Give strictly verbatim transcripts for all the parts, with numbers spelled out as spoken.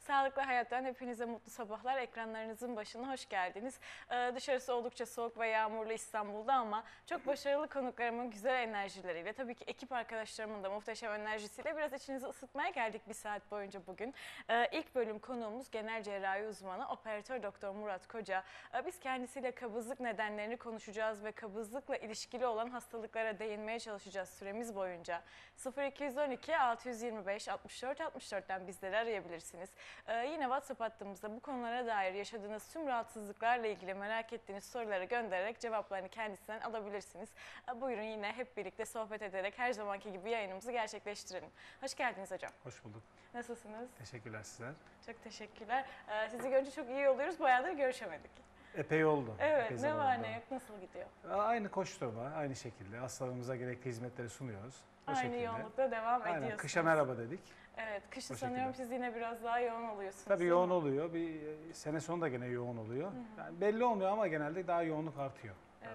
Sağlıklı Hayat'tan hepinize mutlu sabahlar. Ekranlarınızın başına hoş geldiniz. Ee, dışarısı oldukça soğuk ve yağmurlu İstanbul'da ama çok başarılı konuklarımın güzel enerjileriyle, tabii ki ekip arkadaşlarımın da muhteşem enerjisiyle biraz içinizi ısıtmaya geldik bir saat boyunca bugün. Ee, ilk bölüm konuğumuz genel cerrahi uzmanı operatör doktor Murat Koca. Ee, biz kendisiyle kabızlık nedenlerini konuşacağız ve kabızlıkla ilişkili olan hastalıklara değinmeye çalışacağız süremiz boyunca. sıfır iki yüz on iki altı yüz yirmi beş altmış dört altmış dört'ten bizleri arayabilirsiniz. Ee, yine WhatsApp hattımızda bu konulara dair yaşadığınız tüm rahatsızlıklarla ilgili merak ettiğiniz soruları göndererek cevaplarını kendisinden alabilirsiniz. Ee, buyurun yine hep birlikte sohbet ederek her zamanki gibi yayınımızı gerçekleştirelim. Hoş geldiniz hocam. Hoş bulduk. Nasılsınız? Teşekkürler sizler. Çok teşekkürler. Ee, sizi görünce çok iyi oluyoruz. Bayağıdır görüşemedik. Epey oldu. Evet, Epey ne var oldu. ne yok, nasıl gidiyor? Aynı koşturma, aynı şekilde hastalarımıza gerekli hizmetleri sunuyoruz. O Aynı şekilde. yoğunlukta devam Aynen. ediyorsunuz. Kışa merhaba dedik. Evet, kışı O sanıyorum şekilde. siz yine biraz daha yoğun oluyorsunuz. Tabii değil yoğun mi? oluyor. Bir sene sonu da gene yoğun oluyor. Yani belli olmuyor ama genelde daha yoğunluk artıyor. Evet.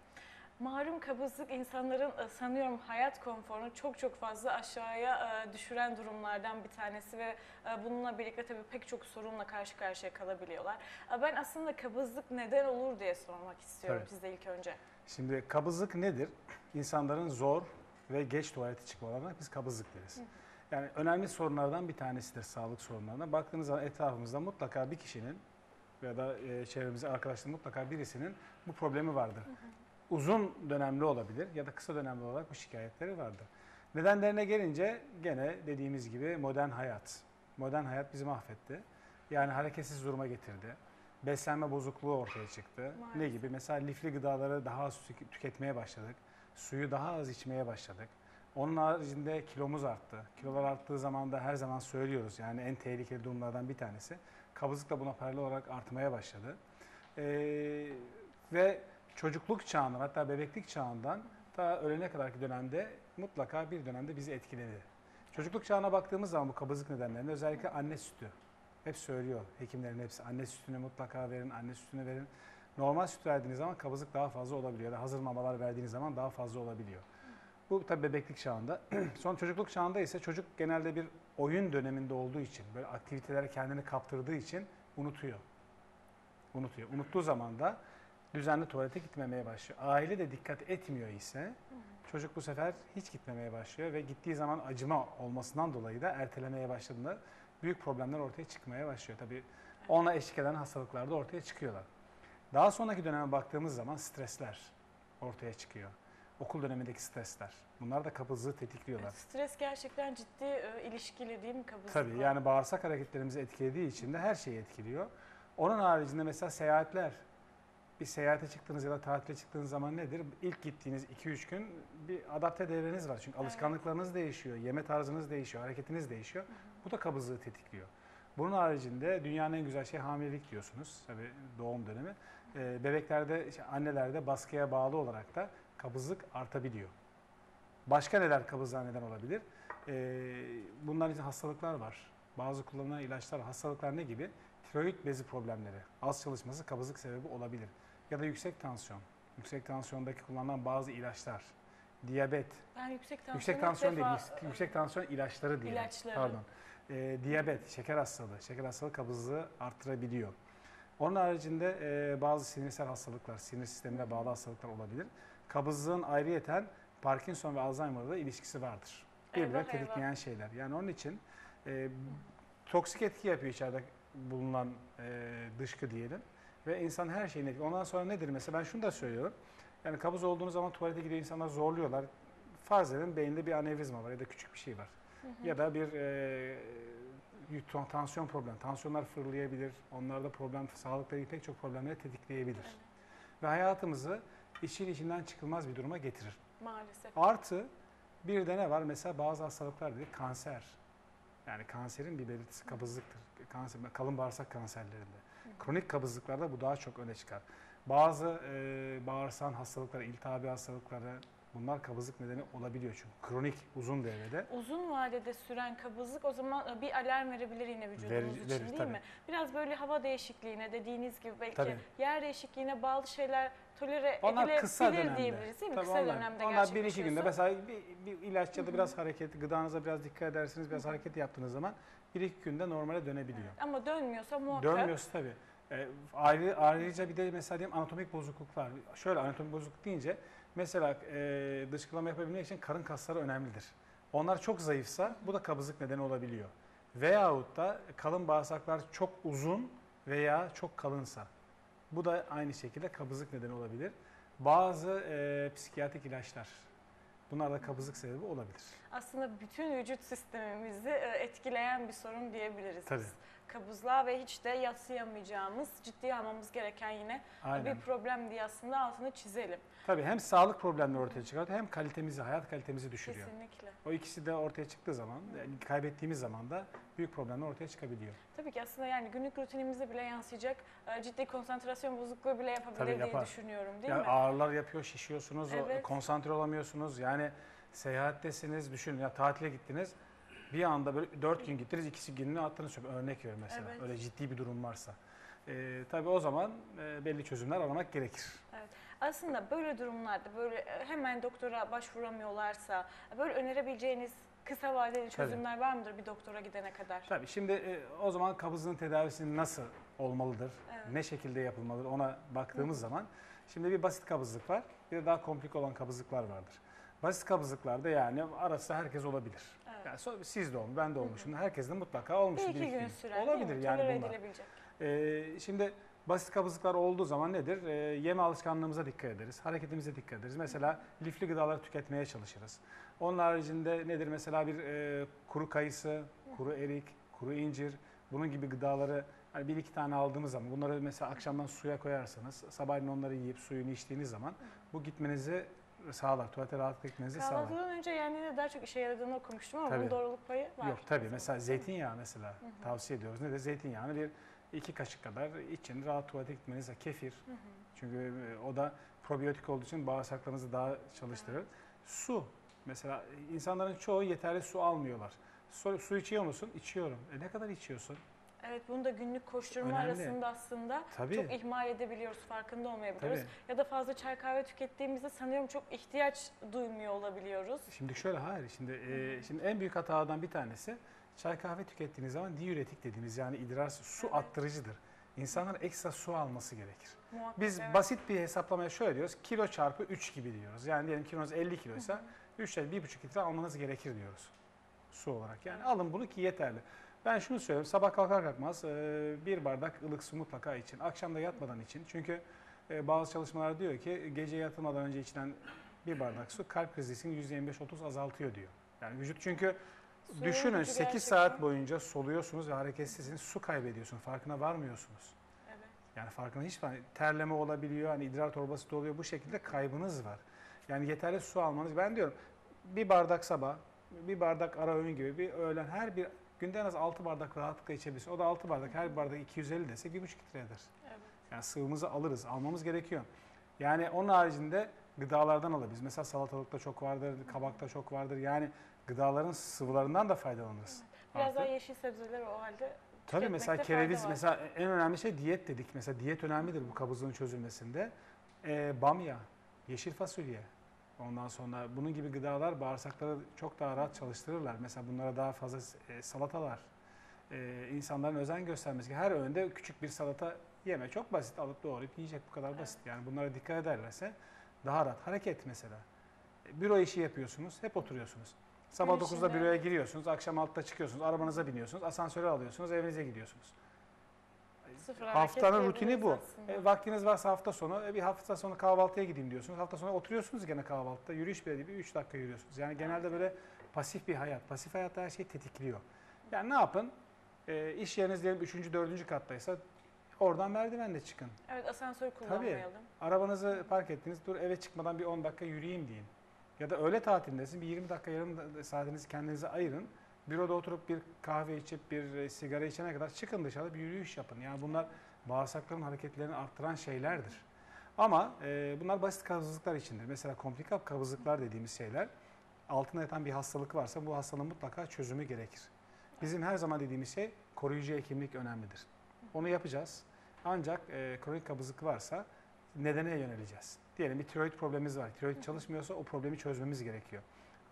Malum kabızlık insanların e, sanıyorum hayat konforunu çok çok fazla aşağıya e, düşüren durumlardan bir tanesi ve e, bununla birlikte tabii pek çok sorunla karşı karşıya kalabiliyorlar. E, Ben aslında kabızlık neden olur diye sormak istiyorum Tabii. size ilk önce. Şimdi kabızlık nedir? İnsanların zor ve geç tuvalete çıkmalarına biz kabızlık deriz. Yani önemli sorunlardan bir tanesidir sağlık sorunlarına. Baktığınız zaman etrafımızda mutlaka bir kişinin ya da e, çevremizde arkadaşların mutlaka birisinin bu problemi vardır. Hı hı. Uzun dönemli olabilir ya da kısa dönemli olarak bu şikayetleri vardır. Nedenlerine gelince gene dediğimiz gibi modern hayat. Modern hayat bizi mahvetti. Yani hareketsiz duruma getirdi. Beslenme bozukluğu ortaya çıktı. Maalesef. Ne gibi? Mesela lifli gıdaları daha az tük- tüketmeye başladık. Suyu daha az içmeye başladık. Onun haricinde kilomuz arttı. Kilolar arttığı zaman da her zaman söylüyoruz. Yani en tehlikeli durumlardan bir tanesi. Kabızlık da buna paralel olarak artmaya başladı. Ee, ve çocukluk çağından hatta bebeklik çağından ta ölene kadarki dönemde mutlaka bir dönemde bizi etkiledi. Çocukluk çağına baktığımız zaman bu kabızlık nedenlerinde özellikle anne sütü. Hep söylüyor hekimlerin hepsi anne sütünü mutlaka verin, anne sütünü verin. Normal süt verdiğiniz zaman kabızlık daha fazla olabiliyor ya da hazır mamalar verdiğiniz zaman daha fazla olabiliyor. Bu tabii bebeklik çağında. Son çocukluk çağında ise çocuk genelde bir oyun döneminde olduğu için, böyle aktivitelere kendini kaptırdığı için unutuyor. Unutuyor. Unuttuğu zaman da düzenli tuvalete gitmemeye başlıyor. Aile de dikkat etmiyor ise çocuk bu sefer hiç gitmemeye başlıyor ve gittiği zaman acıma olmasından dolayı da ertelemeye başladığında büyük problemler ortaya çıkmaya başlıyor. Tabii ona eşlik eden hastalıklar da ortaya çıkıyorlar. Daha sonraki döneme baktığımız zaman stresler ortaya çıkıyor. Okul dönemindeki stresler. Bunlar da kabızlığı tetikliyorlar. Evet, stres gerçekten ciddi e, ilişkili değil mi kabızlıkla? Tabii yani bağırsak hareketlerimizi etkilediği için de her şeyi etkiliyor. Onun haricinde mesela seyahatler. Bir seyahate çıktığınız ya da tatile çıktığınız zaman nedir? İlk gittiğiniz iki üç gün bir adapte devreniz var. Çünkü alışkanlıklarınız evet. değişiyor, yeme tarzınız değişiyor, hareketiniz değişiyor. Hı hı. Bu da kabızlığı tetikliyor. Bunun haricinde dünyanın en güzel şeyi hamilelik diyorsunuz. Tabii doğum dönemi. Ee, bebeklerde, işte annelerde baskıya bağlı olarak da kabızlık artabiliyor. Başka neler kabızlığa neden olabilir? Ee, bunlar için hastalıklar var. Bazı kullanılan ilaçlar, hastalıklar ne gibi? Tiroid bezi problemleri, az çalışması kabızlık sebebi olabilir. Ya da yüksek tansiyon. Yüksek tansiyondaki kullanılan bazı ilaçlar. Diyabet. Ben yüksek tansiyon, yüksek tansiyon defa... değil, yüksek tansiyon ilaçları diyelim. İlaçları. Pardon. Ee, diyabet, şeker hastalığı. Şeker hastalığı kabızlığı arttırabiliyor. Onun haricinde e, bazı sinirsel hastalıklar, sinir sistemine bağlı hastalıklar olabilir. Kabızlığın ayrıyeten Parkinson ve Alzheimer'da ilişkisi vardır. Birbirine tetikleyen şeyler. Yani onun için e, toksik etki yapıyor içeride bulunan e, dışkı diyelim. Ve insan her şeyini etkiliyor. Ondan sonra nedir mesela? Ben şunu da söylüyorum. Yani kabız olduğunuz zaman tuvalete gidiyor insanlar zorluyorlar. Farz edin beyinde bir anevrizma var ya da küçük bir şey var. Hı hı. Ya da bir e, tansiyon problemi. Tansiyonlar fırlayabilir. Onlarda problem, sağlıkla ilgili pek çok problemleri tetikleyebilir. Evet. Ve hayatımızı işin içinden çıkılmaz bir duruma getirir. Maalesef. Artı bir de ne var? Mesela bazı hastalıklar dedi kanser. Yani kanserin bir belirtisi kabızlıktır. Kanser, kalın bağırsak kanserlerinde. Hı hı. Kronik kabızlıklarda bu daha çok öne çıkar. Bazı e, bağırsak hastalıkları, iltihabi hastalıkları bunlar kabızlık nedeni olabiliyor çünkü kronik uzun devrede. Uzun vadede süren kabızlık o zaman bir alarm verebilir yine vücudumuz verir, için verir, değil tabii. mi? Biraz böyle hava değişikliğine dediğiniz gibi belki tabii. yer değişikliğine bağlı şeyler tolere onlar kısa edilebilir dönemde. diyebiliriz değil mi? Tabii kısa onlar, dönemde onlar bir iki günde mesela bir, bir ilaç ya da Hı-hı. biraz hareket, gıdanıza biraz dikkat edersiniz, biraz Hı-hı. hareket yaptığınız zaman bir iki günde normale dönebiliyor. Evet, ama dönmüyorsa muhakkak. Dönmüyorsa tabii. E, ayrı, ayrıca bir de mesela diyelim anatomik bozukluklar. Şöyle anatomik bozukluk deyince mesela e, dışkılama yapabilmek için karın kasları önemlidir. Onlar çok zayıfsa bu da kabızlık nedeni olabiliyor. Veyahut da kalın bağırsaklar çok uzun veya çok kalınsa bu da aynı şekilde kabızlık nedeni olabilir. Bazı e, psikiyatrik ilaçlar bunlar da kabızlık sebebi olabilir. Aslında bütün vücut sistemimizi e, etkileyen bir sorun diyebiliriz Tabii. biz. Kabızlığa ve hiç de yadsıyamayacağımız, ciddiye almamız gereken yine Aynen. bir problem diye aslında altını çizelim. Tabii hem sağlık problemleri ortaya çıkartıyor hem kalitemizi, hayat kalitemizi düşürüyor. Kesinlikle. O ikisi de ortaya çıktığı zaman, yani kaybettiğimiz zaman da büyük problemler ortaya çıkabiliyor. Tabii ki aslında yani günlük rutinimize bile yansıyacak e, ciddi konsantrasyon bozukluğu bile yapabilir Tabii diye yapar. düşünüyorum değil Ya mi? ağrılar yapıyor, şişiyorsunuz, o- Evet. konsantre olamıyorsunuz. Yani seyahattesiniz, düşünün ya tatile gittiniz. Bir anda böyle dört gün gittiniz, ikisi gününü attınız. Çok örnek veriyorum mesela. Evet. Öyle ciddi bir durum varsa. Ee, tabii o zaman e, belli çözümler aramak gerekir. Aslında böyle durumlarda böyle e, hemen doktora başvuramıyorlarsa böyle önerebileceğiniz kısa vadeli çözümler var mıdır bir doktora gidene kadar? Tabii şimdi e, o zaman kabızlığın tedavisi nasıl olmalıdır? Evet. Ne şekilde yapılmalıdır ona baktığımız zaman şimdi bir basit kabızlık var, bir de daha komplike olan kabızlıklar vardır. Basit kabızlıklarda yani arası herkes olabilir. Evet. Yani so- siz de olmuş, ben de olmuşum. Herkes de mutlaka olmuştur. Bir iki gün süren Olabilir değil mi? yani Tolere bunlar. edilebilecek. Ee, şimdi basit kabızlıklar olduğu zaman nedir? Ee, yeme alışkanlığımıza dikkat ederiz, hareketimize dikkat ederiz. Mesela lifli gıdaları tüketmeye çalışırız. Onun haricinde nedir? Mesela bir e, kuru kayısı, kuru erik, kuru incir, bunun gibi gıdaları hani bir iki tane aldığımız zaman bunları mesela akşamdan suya koyarsanız sabahleyin onları yiyip suyunu içtiğiniz zaman bu gitmenizi sağlar, tuvalete rahatlıkla gitmenizi sağlar. Kahvaltıdan önce yendiğinde daha çok işe yaradığını okumuştum ama Tabii. bunun doğruluk payı var. Yok tabii mesela zeytinyağı mesela tavsiye ediyoruz. Ne de zeytinyağını bir iki kaşık kadar için rahat tuvalete gitmeniz kefir. Hı hı. Çünkü o da probiyotik olduğu için bağırsaklarınızı daha çalıştırır. Su mesela insanların çoğu yeterli su almıyorlar. Su, su içiyor musun? İçiyorum. E ne kadar içiyorsun? Evet bunu da günlük koşturma Önemli. arasında aslında Tabii. çok ihmal edebiliyoruz, farkında olmayabiliyoruz. Tabii. Ya da fazla çay kahve tükettiğimizde sanıyorum çok ihtiyaç duymuyor olabiliyoruz. Şimdi şöyle hayır. Şimdi e, şimdi en büyük hatalardan bir tanesi çay kahve tükettiğiniz zaman diüretik dediğimiz yani idrar su Evet. attırıcıdır. İnsanlar ekstra su alması gerekir. Muhakkak, Biz evet. basit bir hesaplamaya şöyle diyoruz. Kilo çarpı üç gibi diyoruz. Yani diyelim kilonuz elli kiloysa üç ile bir buçuk litre almanız gerekir diyoruz. Su olarak. Yani alın bunu ki yeterli. Ben şunu söylüyorum. Sabah kalkar kalkmaz e, bir bardak ılık su mutlaka için. Akşam da yatmadan için. Çünkü e, bazı çalışmalar diyor ki gece yatmadan önce içilen bir bardak su kalp krizi riskini yüzde yirmi beş otuz azaltıyor diyor. Yani vücut çünkü Suyun düşünün gücü sekiz gerçekten- saat boyunca soluyorsunuz ve hareketsizsiniz. Su kaybediyorsunuz. Farkına varmıyorsunuz. Evet. Yani farkında hiç var. Terleme olabiliyor, hani idrar torbası doluyor. Bu şekilde kaybınız var. Yani yeterli su almanız. Ben diyorum bir bardak sabah, bir bardak ara öğün gibi bir öğlen her bir günde en az altı bardak rahatlıkla içebilirsin. O da altı bardak, her bir bardak iki yüz elli desek bir buçuk litre eder. Evet. Yani sıvımızı alırız, almamız gerekiyor. Yani onun haricinde gıdalardan alabiliriz. Mesela salatalıkta çok vardır, kabakta çok vardır. Yani gıdaların sıvılarından da faydalanırız. Biraz Artı- daha yeşil sebzeleri o halde Tabii tüketmekte mesela fayda kereviz, var. mesela en önemli şey diyet dedik. Mesela diyet önemlidir bu kabızlığın çözülmesinde. Ee, bamya, yeşil fasulye, ondan sonra bunun gibi gıdalar bağırsakları çok daha rahat çalıştırırlar. Mesela bunlara daha fazla e, salatalar, e, insanların özen göstermesi. Her öğünde küçük bir salata yeme. Çok basit, alıp doğrayıp yiyecek, bu kadar basit. Yani bunlara dikkat ederlerse daha rahat. Hareket mesela. E, Büro işi yapıyorsunuz, hep oturuyorsunuz. Sabah Gün dokuzda içinde- büroya giriyorsunuz, akşam altıda çıkıyorsunuz, arabanıza biniyorsunuz, asansöre alıyorsunuz, evinize gidiyorsunuz. Sıfır hareket Haftanın rutini bu. diyebiliriz aslında. E, vaktiniz varsa hafta sonu, e, bir hafta sonu kahvaltıya gideyim diyorsunuz. Hafta sonu oturuyorsunuz gene kahvaltıda, yürüyüş bile değil, bir üç dakika yürüyorsunuz. Yani genelde böyle pasif bir hayat. Pasif hayatta her şey tetikliyor. Yani ne yapın? E, iş yeriniz diyelim üçüncü, dördüncü kattaysa oradan merdivenle çıkın. Evet asansör kullanmayalım. Arabanızı park ettiniz, dur eve çıkmadan bir on dakika yürüyeyim deyin. Ya da öğle tatilindesin, bir yirmi dakika yarım da- saatinizi kendinize ayırın. Büroda oturup bir kahve içip bir e, sigara içene kadar çıkın dışarıda bir yürüyüş yapın. Yani bunlar bağırsakların hareketlerini arttıran şeylerdir. Ama e, bunlar basit kabızlıklar içindir. Mesela komplike kabızlıklar dediğimiz şeyler altında yatan bir hastalık varsa bu hastalığın mutlaka çözümü gerekir. Bizim her zaman dediğimiz şey koruyucu hekimlik önemlidir. Onu yapacağız. Ancak e, kronik kabızlık varsa nedene yöneleceğiz. Diyelim bir tiroid problemimiz var. Tiroid çalışmıyorsa o problemi çözmemiz gerekiyor.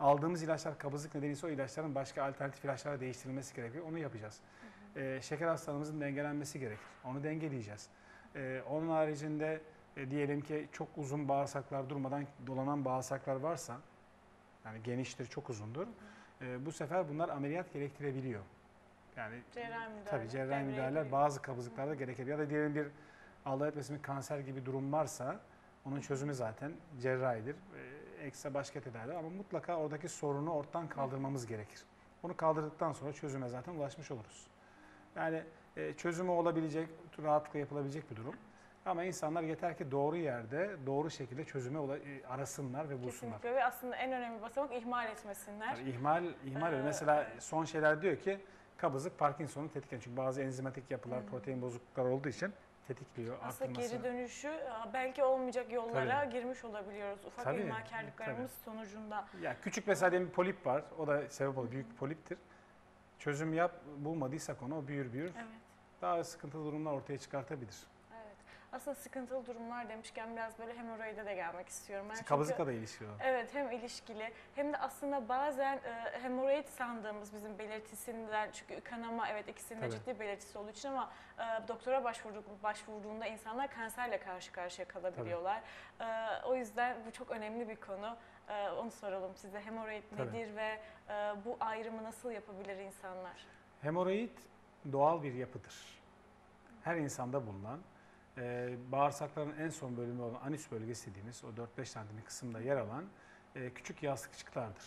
aldığımız ilaçlar kabızlık nedeniyle o ilaçların başka alternatif ilaçlara değiştirilmesi gerekiyor. Onu yapacağız. Hı hı. E, şeker hastalığımızın dengelenmesi gerekir. Onu dengeleyeceğiz. E, onun haricinde e, diyelim ki çok uzun bağırsaklar, durmadan dolanan bağırsaklar varsa, yani geniştir, çok uzundur. Hı hı. E, bu sefer bunlar ameliyat gerektirebiliyor. Yani cerrahi müdahale. Tabii cerrahi müdahaleler bazı kabızlıklarda gerekebilir. Ya da diyelim bir Allah etmesin bir kanser gibi durum varsa onun çözümü zaten cerrahidir. E, ekstra başka tedavi ama mutlaka oradaki sorunu ortadan kaldırmamız gerekir. Bunu kaldırdıktan sonra çözüme zaten ulaşmış oluruz. Yani e, çözümü olabilecek, rahatlıkla yapılabilecek bir durum. Ama insanlar yeter ki doğru yerde, doğru şekilde çözüme ula- arasınlar ve bulsunlar. Kesinlikle ve aslında en önemli basamak ihmal etmesinler. Yani ihmal, ihmal Ee, mesela son şeyler diyor ki kabızlık Parkinson'u tetikliyor. Çünkü bazı enzimatik yapılar, hmm. protein bozuklukları olduğu için tetikliyor. Aslında arttırması. geri dönüşü belki olmayacak yollara tabii. girmiş olabiliyoruz. Ufak tabii, ihmalkarlıklarımız tabii. sonucunda. Ya küçük mesela bir polip var. O da sebep oluyor. Büyük bir poliptir. Çözüm yap bulmadıysak onu o büyür büyür. Evet. Daha sıkıntılı durumlar ortaya çıkartabilir. Aslında sıkıntılı durumlar demişken biraz böyle hemoroide de gelmek istiyorum. Ben kabızlıkla da ilişkili. Evet, hem ilişkili hem de aslında bazen e, hemoroid sandığımız bizim belirtisinden, çünkü kanama evet ikisinin de ciddi belirtisi olduğu için ama e, doktora başvurduk, başvurduğunda insanlar kanserle karşı karşıya kalabiliyorlar. E, o yüzden bu çok önemli bir konu. E, onu soralım size. Hemoroid Tabii. nedir ve e, bu ayrımı nasıl yapabilir insanlar? Hemoroid doğal bir yapıdır. Her insanda bulunan. Ee, bağırsakların en son bölümü olan anüs bölgesi dediğimiz o dört beş santim kısımda yer alan e, küçük yastıkçıklardır.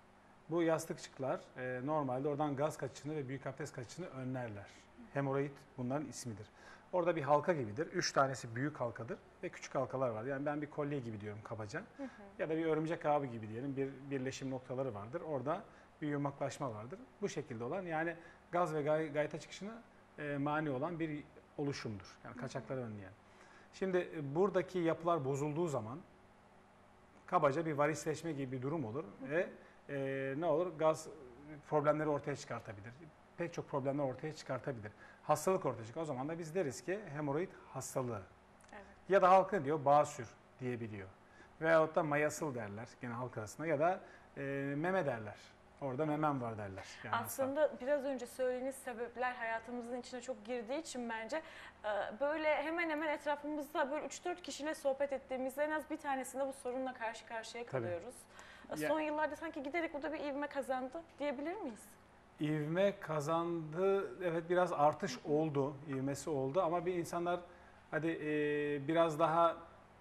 Bu yastıkçıklar e, normalde oradan gaz kaçışını ve büyük abdest kaçışını önlerler. Hemoroid bunların ismidir. Orada bir halka gibidir. Üç tanesi büyük halkadır ve küçük halkalar var. Yani ben bir kolye gibi diyorum kabaca. Hı hı. Ya da bir örümcek ağı gibi diyelim. Bir birleşim noktaları vardır. Orada bir yumaklaşma vardır. Bu şekilde olan yani gaz ve gay gayta çıkışına e, mani olan bir oluşumdur. Yani kaçakları önleyen. Şimdi buradaki yapılar bozulduğu zaman kabaca bir varisleşme gibi bir durum olur ve e, ne olur? Gaz problemleri ortaya çıkartabilir. Pek çok problemler ortaya çıkartabilir. Hastalık ortaya çıkar. O zaman da biz deriz ki hemoroid hastalığı. Evet. Ya da halk ne diyor? Basür diyebiliyor. Veyahut da mayasıl derler gene halk arasında ya da e, meme derler. Orada memem var derler. Yani aslında aslında biraz önce söylediğiniz sebepler hayatımızın içine çok girdiği için bence böyle hemen hemen etrafımızda böyle üç dört kişiyle sohbet ettiğimizde en az bir tanesinde bu sorunla karşı karşıya kalıyoruz. Tabii. Son yıllarda sanki giderek bu da bir ivme kazandı diyebilir miyiz? İvme kazandı, evet biraz artış oldu, ivmesi oldu ama bir insanlar hadi e, biraz daha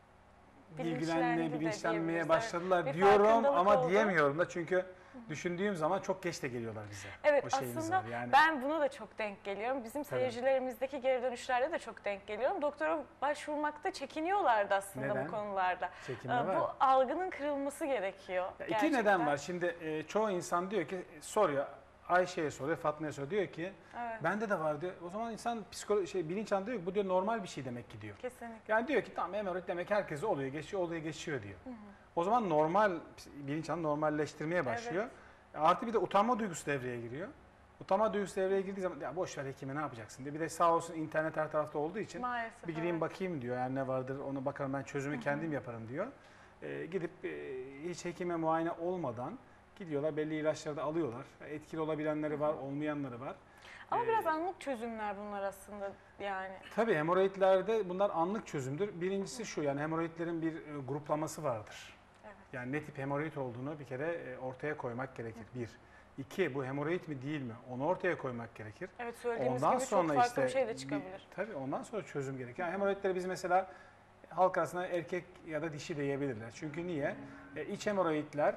bilgilenmeye, bilinçlenmeye başladılar bir diyorum ama oldu. Diyemiyorum da çünkü düşündüğüm zaman çok geç de geliyorlar bize. Evet o aslında yani. Ben buna da çok denk geliyorum. Bizim Tabii. seyircilerimizdeki geri dönüşlerde de çok denk geliyorum. Doktora başvurmakta çekiniyorlardı aslında neden? Bu konularda. Çekinme ee, var. Bu algının kırılması gerekiyor. Ya iki neden var. Şimdi e, çoğu insan diyor ki soruyor. Ayşe'ye soruyor, Fatma'ya soruyor. Diyor ki evet. bende de var diyor. O zaman insan psikolo şey bilinçaltı diyor ki bu diyor normal bir şey demek ki diyor. Kesinlikle. Yani diyor ki tamam hemoroid demek herkese oluyor, geçiyor, oluyor, geçiyor diyor. Hı hı. O zaman normal bilinçaltı normalleştirmeye başlıyor. Evet. Artı bir de utanma duygusu devreye giriyor. Utanma duygusu devreye girdiği zaman ya boş ver hekime ne yapacaksın diye. Bir de sağ olsun internet her tarafta olduğu için Maalesef, bir gireyim evet. bakayım diyor. Yani ne vardır onu bakarım ben çözümü hı hı. kendim yaparım diyor. Ee, gidip e, hiç hekime muayene olmadan gidiyorlar, belli ilaçları da alıyorlar. Etkili olabilenleri var, olmayanları var. Ama ee, biraz anlık çözümler bunlar aslında yani. Tabii hemoroidlerde bunlar anlık çözümdür. Birincisi şu, yani hemoroidlerin bir e, gruplaması vardır. Evet. Yani ne tip hemoroid olduğunu bir kere e, ortaya koymak gerekir. Hı. Bir. İki, bu hemoroid mi değil mi? Onu ortaya koymak gerekir. Evet, söylediğimiz ondan gibi sonra çok farklı işte, bir şey de çıkabilir. Bir, tabii ondan sonra çözüm gerekir. Yani hemoroidleri biz mesela halk arasında erkek ya da dişi diyebilirler. Çünkü niye? E, iç hemoroidler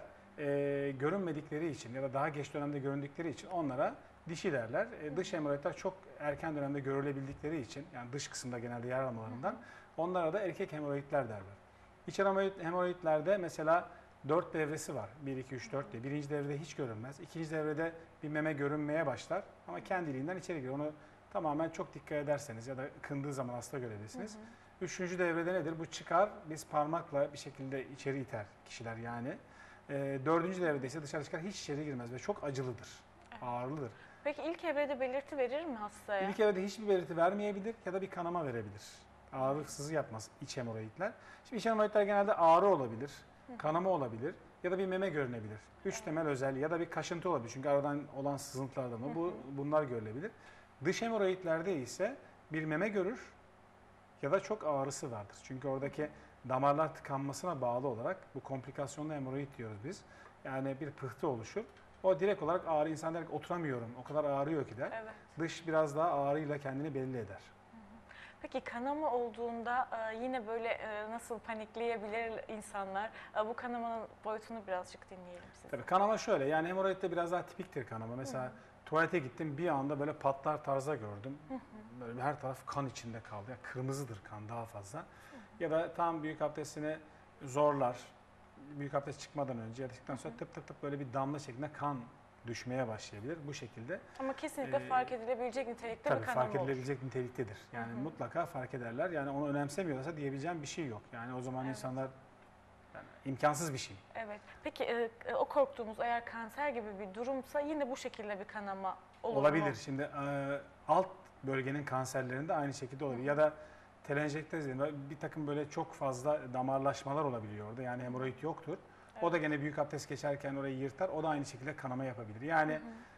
e, görünmedikleri için ya da daha geç dönemde göründükleri için onlara dişi derler. E, dış hemoroidler çok erken dönemde görülebildikleri için, yani dış kısımda genelde yer almalarından, onlara da erkek hemoroidler derler. İç hemoroidlerde mesela dört devresi var. bir, iki, üç, dört diye. Birinci devrede hiç görünmez. İkinci devrede bir meme görünmeye başlar ama kendiliğinden içeri giriyor. Onu tamamen çok dikkat ederseniz ya da kındığı zaman hasta görebilirsiniz. Hı hı. Üçüncü devrede nedir? Bu çıkar, biz parmakla bir şekilde içeri iter kişiler yani. E, dördüncü devrede ise dışarı çıkar, hiç içeri girmez ve çok acılıdır, evet. ağırlıdır. Peki ilk evrede belirti verir mi hastaya? İlk evrede hiçbir belirti vermeyebilir ya da bir kanama verebilir. Ağrı sızı yapmaz iç hemoroidler. Şimdi iç hemoroidler genelde ağrı olabilir. kanama olabilir ya da bir meme görünebilir. Üç Evet. temel özelliği ya da bir kaşıntı olabilir. Çünkü aradan olan sızıntılardan o. Bu, bunlar görülebilir. Dış hemoroidlerde ise bir meme görür ya da çok ağrısı vardır. Çünkü oradaki damarlar tıkanmasına bağlı olarak bu komplikasyonlu hemoroid diyoruz biz. Yani bir pıhtı oluşur. O direkt olarak ağrı, insan direkt oturamıyorum, o kadar ağrıyor ki der. Evet. Dış biraz daha ağrıyla kendini belli eder. Peki kanama olduğunda e, yine böyle e, nasıl panikleyebilir insanlar? E, Bu kanamanın boyutunu birazcık dinleyelim size. Tabii kanama şöyle, yani hemoroidde biraz daha tipiktir kanama. Mesela Hı. tuvalete gittim, bir anda böyle patlar tarzda gördüm. Böyle her taraf kan içinde kaldı. Yani kırmızıdır kan daha fazla. Ya da tam büyük abdestini zorlar. Büyük abdest çıkmadan önce ya da çıktıktan sonra tıp tıp tıp böyle bir damla şeklinde kan düşmeye başlayabilir bu şekilde. Ama kesinlikle Ee, fark edilebilecek nitelikte Tabii bir kanama fark edilebilecek niteliktedir. Yani Hı hı. mutlaka fark ederler. Yani onu önemsemiyorlarsa diyebileceğim bir şey yok. Yani o zaman Evet. insanlar, yani imkansız bir şey. Evet. Peki e, e, o korktuğumuz eğer kanser gibi bir durumsa yine bu şekilde bir kanama olur mu? Olabilir. Şimdi e, alt bölgenin kanserlerinde aynı şekilde olabilir. Ya da telenjektez dediğim bir takım böyle çok fazla damarlaşmalar olabiliyor orada. Yani hemoroid yoktur. O da gene büyük abdest geçerken orayı yırtar. O da aynı şekilde kanama yapabilir. Yani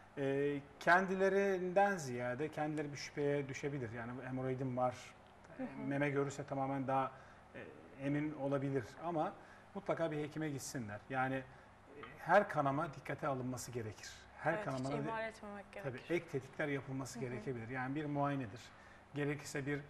e, kendilerinden ziyade kendileri bir şüpheye düşebilir. Yani hemoroidim var. Hı hı. Meme görürse tamamen daha e, emin olabilir. Ama mutlaka bir hekime gitsinler. Yani e, her kanama dikkate alınması gerekir. Her Evet, hiç kanamada ihmal etmemek tabii gerekir. ek tetkikler yapılması Hı hı. gerekebilir. Yani bir muayenedir. Gerekirse bir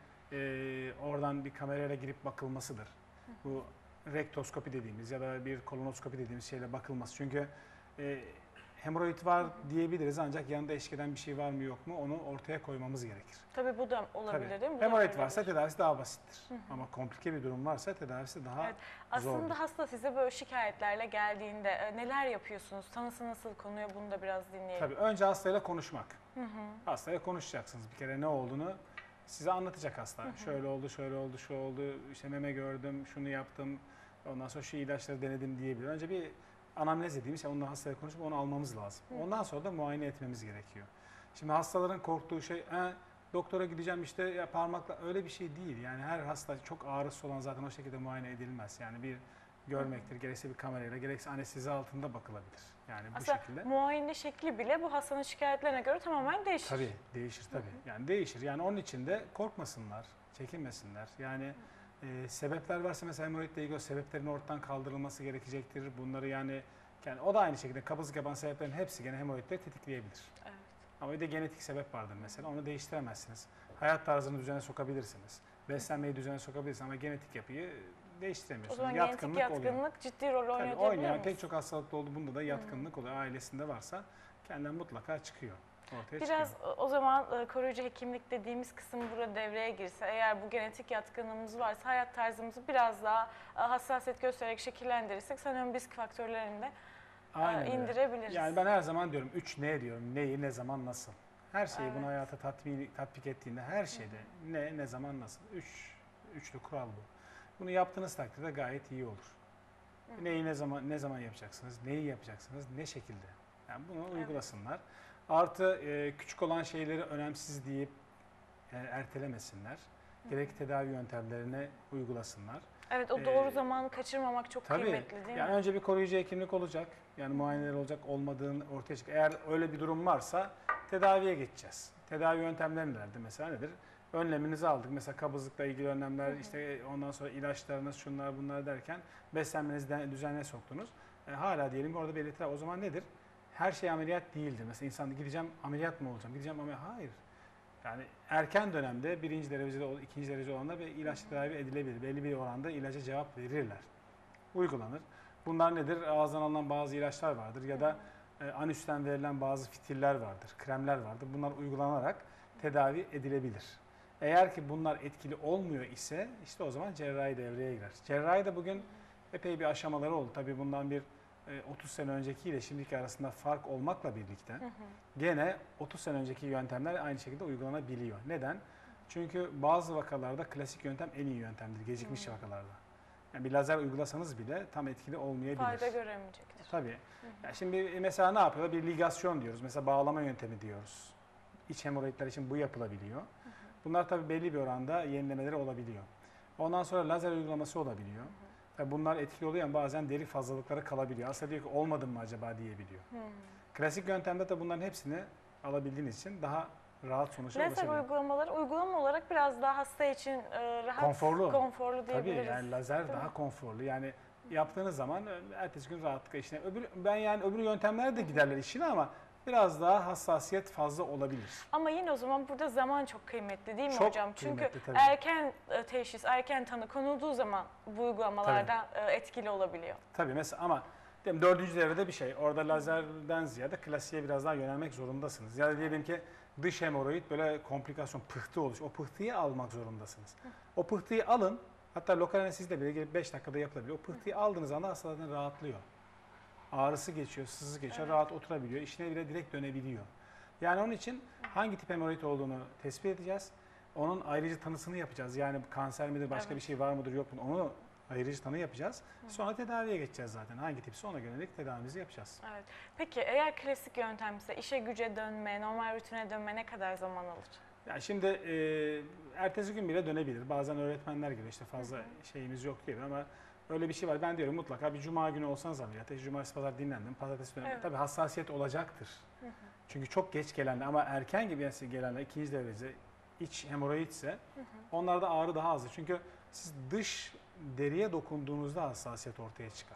e, oradan bir kamerayla girip bakılmasıdır. Bu rektoskopi dediğimiz ya da bir kolonoskopi dediğimiz şeyle bakılması. Çünkü e, hemoroid var diyebiliriz ancak yanında eşlik eden bir şey var mı yok mu onu ortaya koymamız gerekir. Tabii bu da olabilir Tabii. değil mi? Bu da Hemoroid olabilir. varsa tedavisi daha basittir. Ama komplike bir durum varsa tedavisi daha Evet. Aslında zordur. hasta size böyle şikayetlerle geldiğinde e, neler yapıyorsunuz? Tanısı nasıl konuyor? Bunu da biraz dinleyelim. Tabii önce hastayla konuşmak. Hı hı. Hastaya konuşacaksınız. Bir kere ne olduğunu size anlatacak hasta. Şöyle oldu, şöyle oldu, şu oldu, işte meme gördüm, şunu yaptım, ondan sonra şu ilaçları denedim diyebilir. Önce bir anamnez dediğimiz şey, onunla hastaya konuşup onu almamız lazım. Ondan sonra da muayene etmemiz gerekiyor. Şimdi hastaların korktuğu şey, e, doktora gideceğim işte ya parmakla, öyle bir şey değil. Yani her hasta çok ağrısı olan zaten o şekilde muayene edilmez. Yani bir görmektir, gerekse bir kamerayla, gerekse anestezi altında bakılabilir. Yani bu Aslında şekilde. muayene şekli bile bu hastanın şikayetlerine göre tamamen değişir. Tabii değişir tabii. Yani değişir. Yani onun için de korkmasınlar, çekinmesinler. Yani e, sebepler varsa mesela hemoroidle ilgili o sebeplerin ortadan kaldırılması gerekecektir. Bunları yani yani o da aynı şekilde kabızlık yapan sebeplerin hepsi gene hemoroidleri tetikleyebilir. Evet. Ama bir de genetik sebep vardır mesela. Onu değiştiremezsiniz. Hayat tarzını düzene sokabilirsiniz. Beslenmeyi düzene sokabilirsiniz ama genetik yapıyı O değiştiremiyorsunuz. zaman genetik Yatkınlık yatkınlık oluyor. ciddi rol Tabii oynayabilir oynayan mi? pek çok hastalıkta oldu. Bunda da yatkınlık oluyor. Ailesinde varsa kendinden mutlaka çıkıyor. Ortaya Biraz çıkıyor. o zaman e, koruyucu hekimlik dediğimiz kısım burada devreye girse, eğer bu genetik yatkınlığımız varsa hayat tarzımızı biraz daha e, hassasiyet göstererek şekillendirirsek sanıyorum risk faktörlerini de e, Aynen öyle. indirebiliriz. Yani ben her zaman diyorum üç ne diyorum. Neyi, ne zaman, nasıl. Her şeyi Evet. bunu hayata tatbik, tatbik ettiğinde her şeyde ne, ne zaman, nasıl. Üç, üçlü kural bu. Bunu yaptığınız takdirde gayet iyi olur. Neyi ne zaman ne zaman yapacaksınız, neyi yapacaksınız, ne şekilde. Yani bunu Evet. uygulasınlar. Artı e, küçük olan şeyleri önemsiz deyip e, ertelemesinler. Gerek tedavi yöntemlerine uygulasınlar. Evet, o Ee, doğru zamanı kaçırmamak çok Tabii. kıymetli değil Yani mi? önce bir koruyucu hekimlik olacak. Yani muayeneler olacak, olmadığını ortaya çıkacak. Eğer öyle bir durum varsa tedaviye geçeceğiz. Tedavi yöntemleri nelerdir? Mesela nedir? Önleminizi aldık. Mesela kabızlıkla ilgili önlemler, işte ondan sonra ilaçlarınız, şunlar bunlar derken beslenmenizi de düzenine soktunuz. E, hala diyelim ki orada belirtiler. O zaman nedir? Her şey ameliyat değildir. Mesela insan gideceğim ameliyat mı olacağım? Gideceğim ameliyat. Hayır. Yani erken dönemde birinci derecede, ikinci derece olanlar ve ilaç tedavi edilebilir. Belli bir oranda ilaca cevap verirler. Uygulanır. Bunlar nedir? Ağızdan alınan bazı ilaçlar vardır ya da e, anüsten verilen bazı fitiller vardır, kremler vardır. Bunlar uygulanarak tedavi edilebilir. Eğer ki bunlar etkili olmuyor ise işte o zaman cerrahi devreye girer. Cerrahi de bugün epey bir aşamaları oldu. Tabii bundan bir e, otuz sene öncekiyle şimdiki arasında fark olmakla birlikte gene otuz sene önceki yöntemler aynı şekilde uygulanabiliyor. Neden? Çünkü bazı vakalarda klasik yöntem en iyi yöntemdir, gecikmiş vakalarda. Yani bir lazer uygulasanız bile tam etkili olmayabilir. Fayda göremeyecektir. Tabii. Yani şimdi mesela ne yapıyorlar? Bir ligasyon diyoruz. Mesela bağlama yöntemi diyoruz. İç hemoroidler için bu yapılabiliyor. Bunlar tabii belli bir oranda yenilemeleri olabiliyor. Ondan sonra lazer uygulaması olabiliyor. Tabii bunlar etkili oluyor ama bazen deri fazlalıkları kalabiliyor. Hasta diyor ki olmadı mı acaba diyebiliyor. Hmm. Klasik yöntemde de bunların hepsini alabildiğiniz için daha rahat sonuçlar Lazer ulaşabiliyor. uygulamaları uygulama olarak biraz daha hasta için e, rahat, Konforlu. konforlu Tabii diyebiliriz. yani lazer Değil daha mi? konforlu. Yani yaptığınız zaman e, ertesi gün rahatlıkla işine. Öbür, ben yani öbür yöntemler de giderler işine ama biraz daha hassasiyet fazla olabilir. Ama yine o zaman burada zaman çok kıymetli değil mi Çok hocam? Çünkü kıymetli tabii. erken e, teşhis, erken tanı konulduğu zaman bu uygulamalarda e, etkili olabiliyor. Tabii mesela ama diyelim dördüncü devrede bir şey. Orada lazerden ziyade klasiğe biraz daha yönelmek zorundasınız. Ya da diyelim ki dış hemoroid böyle komplikasyon, pıhtı oluş. O pıhtıyı almak zorundasınız. O pıhtıyı alın. Hatta lokal anestezide bile gelip beş dakikada yapılabiliyor. O pıhtıyı aldığınız anda hasta zaten rahatlıyor. Ağrısı geçiyor, sızı geçiyor, Evet. rahat oturabiliyor. İşine bile direkt dönebiliyor. Yani onun için hangi tip hemoroid olduğunu tespit edeceğiz. Onun ayrıcı tanısını yapacağız. Yani kanser midir, başka Evet. bir şey var mıdır, yok mu? Onu ayrıcı tanı yapacağız. Sonra tedaviye geçeceğiz zaten. Hangi tipse ona yönelik tedavimizi yapacağız. Evet. Peki eğer klasik yöntemse işe güce dönme, normal rutine dönme ne kadar zaman alır? Yani şimdi e, ertesi gün bile dönebilir. Bazen öğretmenler gibi işte fazla şeyimiz yok diyor ama öyle bir şey var. Ben diyorum mutlaka bir cuma günü olsanız ameliyata. Cumartesi, pazar dinlendim. Pazartesi dönem. Evet. Tabii hassasiyet olacaktır. Çünkü çok geç gelenler ama erken gibi gelenler ikinci devrede iç hemoroidse onlarda ağrı daha azdır. Çünkü siz dış deriye dokunduğunuzda hassasiyet ortaya çıkar.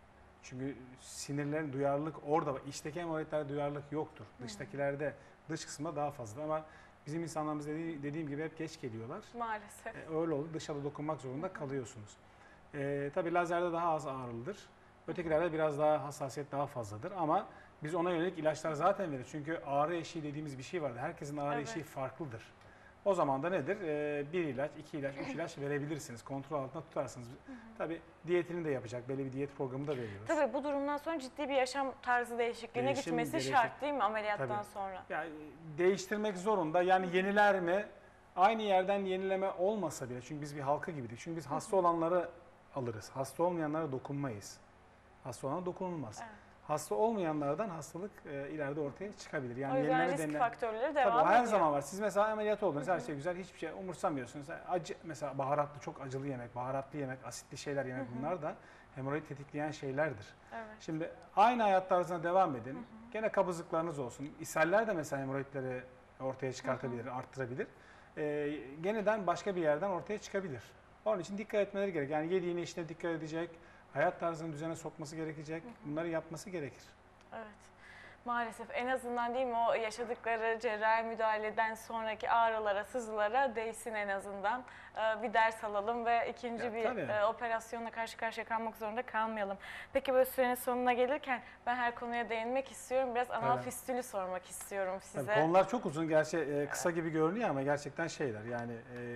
Çünkü sinirlerin duyarlılık orada var. İçteki hemoroidlerde duyarlılık yoktur. Dıştakilerde, dış kısımda daha fazla ama bizim insanlarımız dediği, dediğim gibi hep geç geliyorlar. Maalesef. E, öyle olur. Dışarıda dokunmak zorunda kalıyorsunuz. E, tabii lazerde daha az ağrılıdır. Ötekilerde biraz daha hassasiyet daha fazladır ama biz ona yönelik ilaçlar zaten veririz. Çünkü ağrı eşiği dediğimiz bir şey vardır. Herkesin ağrı Evet. eşiği farklıdır. O zaman da nedir? E, bir ilaç, iki ilaç, üç ilaç verebilirsiniz. Kontrol altında tutarsınız. Tabii diyetini de yapacak. Belli bir diyet programı da veriyoruz. Tabii bu durumdan sonra ciddi bir yaşam tarzı değişikliğine Değişim gitmesi gerekir. şart değil mi ameliyattan Tabii. sonra? Yani değiştirmek zorunda. Yani yeniler mi? Aynı yerden yenileme olmasa bile. Çünkü biz bir halka gibidik. Çünkü biz hasta olanları alırız. Hasta olmayanlara dokunmayız. Hasta olana dokunulmaz. Evet. Hasta olmayanlardan hastalık e, ileride ortaya çıkabilir. Yani O yüzden yenileme risk denilen- faktörleri Tabii devam o her ediyor. zaman var. Siz mesela ameliyat oldunuz, her şey güzel, hiçbir şey umursamıyorsunuz. Acı, mesela baharatlı, çok acılı yemek, baharatlı yemek, asitli şeyler yemek bunlar da hemoroid tetikleyen şeylerdir. Evet. Şimdi aynı hayat tarzına devam edin. Gene kabızlıklarınız olsun. İshaller de mesela hemoroidleri ortaya çıkartabilir, arttırabilir. Ee, yeniden başka bir yerden ortaya çıkabilir. Onun için dikkat etmeleri gerek. Yani yediğine içine dikkat edecek, hayat tarzını düzene sokması gerekecek. Bunları yapması gerekir. Evet. Maalesef en azından değil mi o yaşadıkları cerrahi müdahaleden sonraki ağrılara, sızılara değsin en azından. Ee, bir ders alalım ve ikinci Ya, bir tabii. e, operasyonla karşı karşıya kalmak zorunda kalmayalım. Peki böyle sürenin sonuna gelirken ben her konuya değinmek istiyorum. Biraz anal Evet. fistülü sormak istiyorum size. Tabii konular çok uzun. Gerçi e, kısa gibi görünüyor ama gerçekten şeyler yani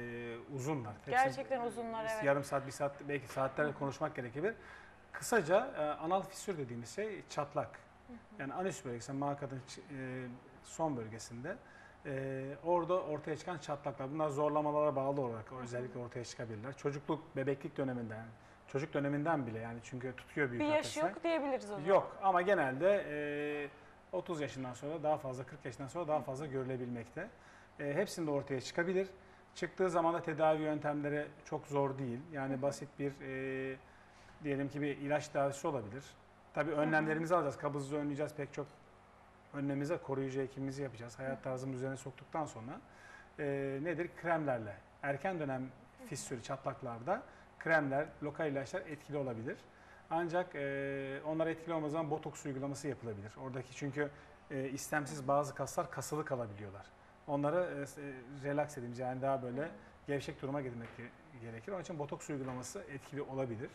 e, uzunlar. Hepsi, Gerçekten uzunlar, evet. Yarım saat, bir saat, belki saatlerle konuşmak gerekebilir. Kısaca e, anal fissür dediğimiz şey çatlak. Yani anüs bölgesi, makadın e, son bölgesinde e, orada ortaya çıkan çatlaklar. Bunlar zorlamalara bağlı olarak özellikle ortaya çıkabilirler. Çocukluk, bebeklik döneminden, çocuk döneminden bile yani çünkü tutuyor büyük Bir yaş nefesler. yok diyebiliriz o zaman. Yok ama genelde e, otuz yaşından sonra daha fazla, kırk yaşından sonra daha fazla görülebilmekte. E, hepsinde ortaya çıkabilir. Çıktığı zaman da tedavi yöntemleri çok zor değil. Yani basit bir e, diyelim ki bir ilaç tedavisi olabilir. Tabii önlemlerimizi alacağız. Kabızlığı önleyeceğiz. Pek çok önlemimize koruyucu hekimimizi yapacağız. Hayat tarzımız üzerine soktuktan sonra e, nedir? Kremlerle. Erken dönem fistül çatlaklarda kremler, lokal ilaçlar etkili olabilir. Ancak e, onlar etkili olmadığı zaman botoks uygulaması yapılabilir. Oradaki çünkü e, istemsiz bazı kaslar kasılı kalabiliyorlar. Onları e, relax dediğimiz yani daha böyle gevşek duruma getirmek gerekir. Onun için botoks uygulaması etkili olabilir.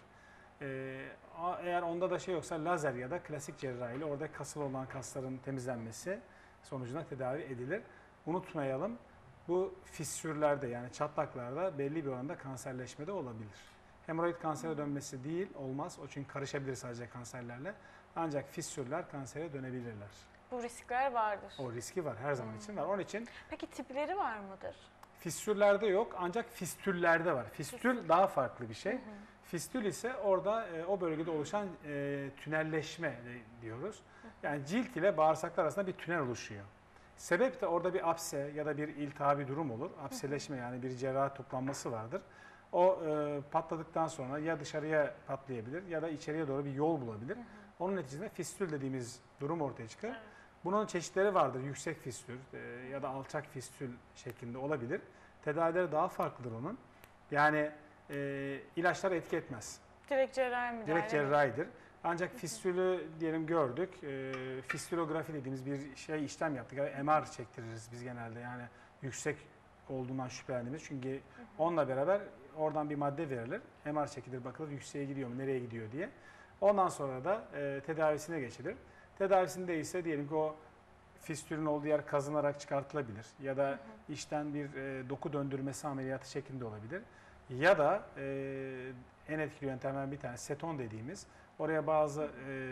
Ee, eğer onda da şey yoksa lazer ya da klasik cerrahiyle orada kasılı olan kasların temizlenmesi sonucunda tedavi edilir. Unutmayalım bu fissürlerde yani çatlaklarda belli bir oranda kanserleşme de olabilir. Hemoroid kansere dönmesi değil olmaz o çünkü karışabilir sadece kanserlerle ancak fissürler kansere dönebilirler. Bu riskler vardır. O riski var her zaman için var. Onun için Peki tipleri var mıdır? fissürlerde yok ancak fistüllerde var. Fistül daha farklı bir şey. Fistül ise orada e, o bölgede oluşan e, tünelleşme e, diyoruz. Yani cilt ile bağırsaklar arasında bir tünel oluşuyor. Sebep de orada bir apse ya da bir iltihabi durum olur. Apseleşme yani bir cerrahi toplanması vardır. O e, patladıktan sonra ya dışarıya patlayabilir ya da içeriye doğru bir yol bulabilir. Hı hı. Onun neticesinde fistül dediğimiz durum ortaya çıkar. Evet. Bunun çeşitleri vardır. Yüksek fistül e, ya da alçak fistül şeklinde olabilir. Tedavileri daha farklıdır onun. Yani e, ilaçlar etki etmez. Direkt cerrahi müdahale. Direkt cerrahidir. Ancak fistülü diyelim gördük. E, fistülografi dediğimiz bir şey işlem yaptık. Yani M R çektiririz biz genelde. Yani yüksek olduğundan şüphelendiğimiz. Çünkü hı hı. onunla beraber oradan bir madde verilir. M R çekilir, bakılır yükseğe gidiyor mu, nereye gidiyor diye. Ondan sonra da e, tedavisine geçilir. Tedavisinde ise diyelim ki o fistülün olduğu yer kazınarak çıkartılabilir. Ya da hı hı. içten bir e, doku döndürmesi ameliyatı şeklinde olabilir. Ya da e, en etkili yöntemlerden bir tanesi seton dediğimiz. Oraya bazı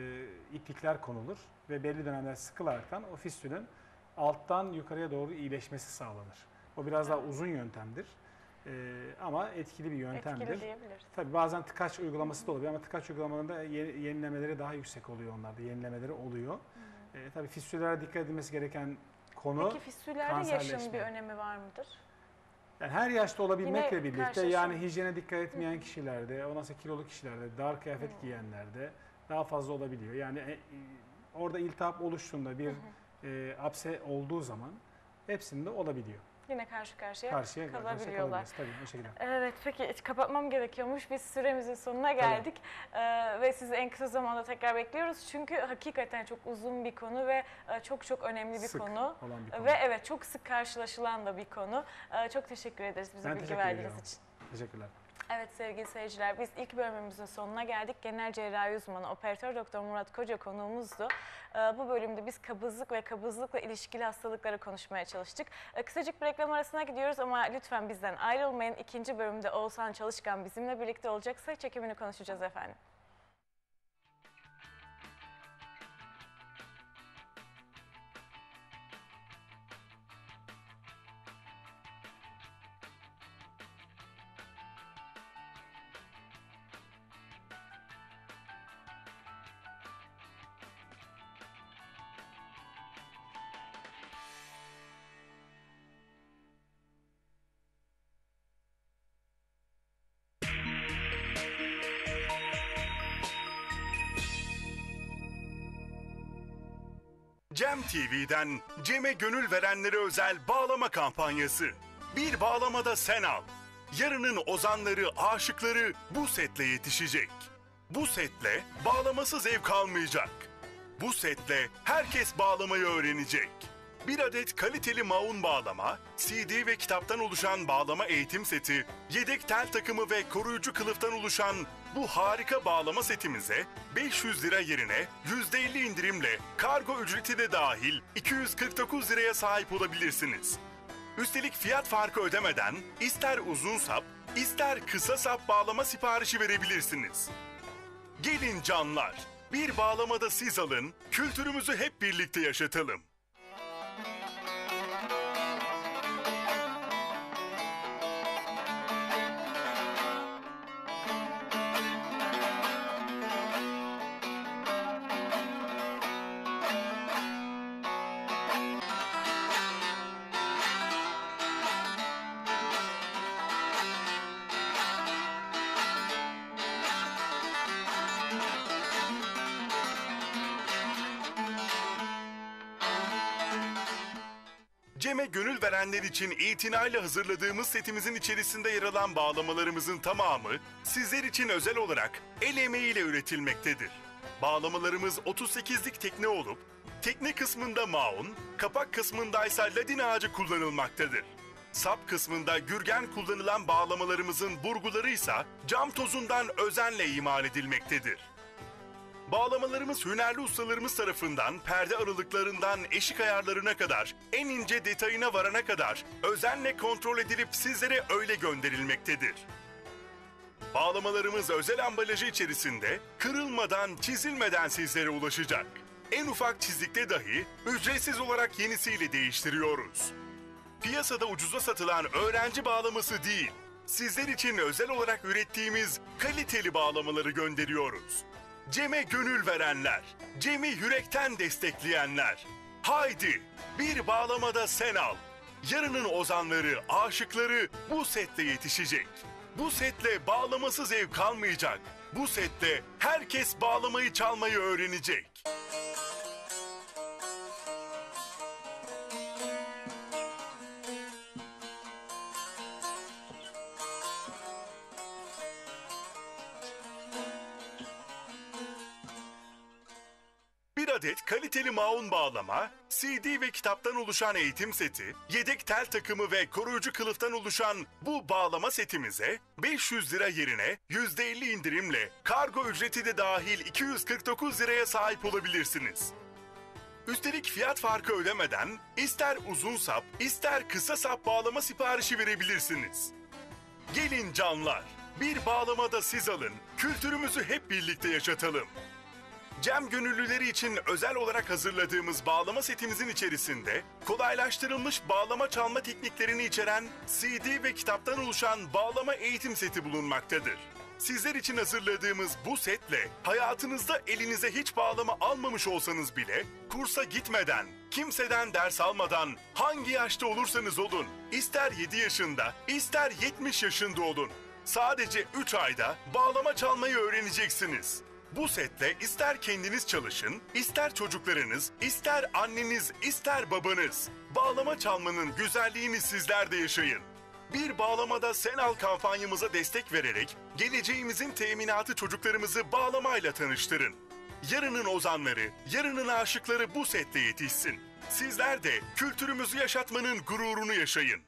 e, iplikler konulur ve belli dönemler sıkılaraktan o fistülün alttan yukarıya doğru iyileşmesi sağlanır. O biraz daha uzun yöntemdir. Ee, ama etkili bir yöntemdir. Etkili diyebiliriz. Tabii bazen tıkaç uygulaması da oluyor ama tıkaç uygulamalarında yenilemeleri daha yüksek oluyor onlarda. Yenilemeleri oluyor. Ee, tabii fistüllere dikkat edilmesi gereken konu Peki fistüllerde yaşın bir önemi var mıdır? Yani her yaşta olabilmekle Yine birlikte yani hijyene dikkat etmeyen Hı. kişilerde, ondan sonra kilolu kişilerde, dar kıyafet Hı. giyenlerde daha fazla olabiliyor. Yani e, orada iltihap oluştuğunda bir e, apse olduğu zaman hepsinde olabiliyor. Yine karşı karşıya, karşıya kalabiliyorlar. Karşıya tabii o şekilde. Evet, peki kapatmam gerekiyormuş. Biz süremizin sonuna geldik. Ee, ve sizi en kısa zamanda tekrar bekliyoruz. Çünkü hakikaten çok uzun bir konu ve çok çok önemli bir sık konu. Olan bir konu. Ve evet çok sık karşılaşılan da bir konu. Ee, çok teşekkür ederiz bize ben bilgi verdiğiniz için. Teşekkürler. Evet sevgili seyirciler, biz ilk bölümümüzün sonuna geldik. Genel cerrahi uzmanı operatör doktor Murat Koca konuğumuzdu. Bu bölümde biz kabızlık ve kabızlıkla ilişkili hastalıkları konuşmaya çalıştık. Kısacık bir reklam arasına gidiyoruz ama lütfen bizden ayrılmayın. İkinci bölümde Oğuzhan Çalışkan bizimle birlikte olacaksa çekimini konuşacağız efendim. Cem T V'den Cem'e gönül verenlere özel bağlama kampanyası. Bir bağlamada sen al. Yarının ozanları, aşıkları bu setle yetişecek. Bu setle bağlaması zevk almayacak. Bu setle herkes bağlamayı öğrenecek. Bir adet kaliteli maun bağlama, C D ve kitaptan oluşan bağlama eğitim seti, yedek tel takımı ve koruyucu kılıftan oluşan bu harika bağlama setimize beş yüz lira yerine yüzde elli indirimle kargo ücreti de dahil iki yüz kırk dokuz liraya sahip olabilirsiniz. Üstelik fiyat farkı ödemeden ister uzun sap, ister kısa sap bağlama siparişi verebilirsiniz. Gelin canlar, bir bağlamada siz alın, kültürümüzü hep birlikte yaşatalım. Cem'e gönül verenler için itinayla hazırladığımız setimizin içerisinde yer alan bağlamalarımızın tamamı sizler için özel olarak el emeğiyle üretilmektedir. Bağlamalarımız otuz sekizlik tekne olup, tekne kısmında maun, kapak kısmındaysa ladin ağacı kullanılmaktadır. Sap kısmında gürgen kullanılan bağlamalarımızın burguları ise cam tozundan özenle imal edilmektedir. Bağlamalarımız hünerli ustalarımız tarafından perde aralıklarından eşik ayarlarına kadar, en ince detayına varana kadar özenle kontrol edilip sizlere öyle gönderilmektedir. Bağlamalarımız özel ambalajı içerisinde kırılmadan, çizilmeden sizlere ulaşacak. En ufak çizikte dahi ücretsiz olarak yenisiyle değiştiriyoruz. Piyasada ucuza satılan öğrenci bağlaması değil, sizler için özel olarak ürettiğimiz kaliteli bağlamaları gönderiyoruz. Cem'e gönül verenler, Cem'i yürekten destekleyenler. Haydi bir bağlamada sen al. Yarının ozanları, aşıkları bu setle yetişecek. Bu setle bağlamasız ev kalmayacak. Bu setle herkes bağlamayı çalmayı öğrenecek. Bir adet kaliteli maun bağlama, C D ve kitaptan oluşan eğitim seti, yedek tel takımı ve koruyucu kılıftan oluşan bu bağlama setimize beş yüz lira yerine yüzde elli indirimle kargo ücreti de dahil iki yüz kırk dokuz liraya sahip olabilirsiniz. Üstelik fiyat farkı ödemeden ister uzun sap, ister kısa sap bağlama siparişi verebilirsiniz. Gelin canlar, bir bağlamada siz alın, kültürümüzü hep birlikte yaşatalım. Cem gönüllüleri için özel olarak hazırladığımız bağlama setimizin içerisinde kolaylaştırılmış bağlama çalma tekniklerini içeren C D ve kitaptan oluşan bağlama eğitim seti bulunmaktadır. Sizler için hazırladığımız bu setle hayatınızda elinize hiç bağlama almamış olsanız bile kursa gitmeden, kimseden ders almadan hangi yaşta olursanız olun, ister yedi yaşında, ister yetmiş yaşında olun, sadece üç ayda bağlama çalmayı öğreneceksiniz. Bu setle ister kendiniz çalışın, ister çocuklarınız, ister anneniz, ister babanız. Bağlama çalmanın güzelliğini sizler de yaşayın. Bir bağlamada sen al kampanyamıza destek vererek geleceğimizin teminatı çocuklarımızı bağlamayla tanıştırın. Yarının ozanları, yarının aşıkları bu setle yetişsin. Sizler de kültürümüzü yaşatmanın gururunu yaşayın.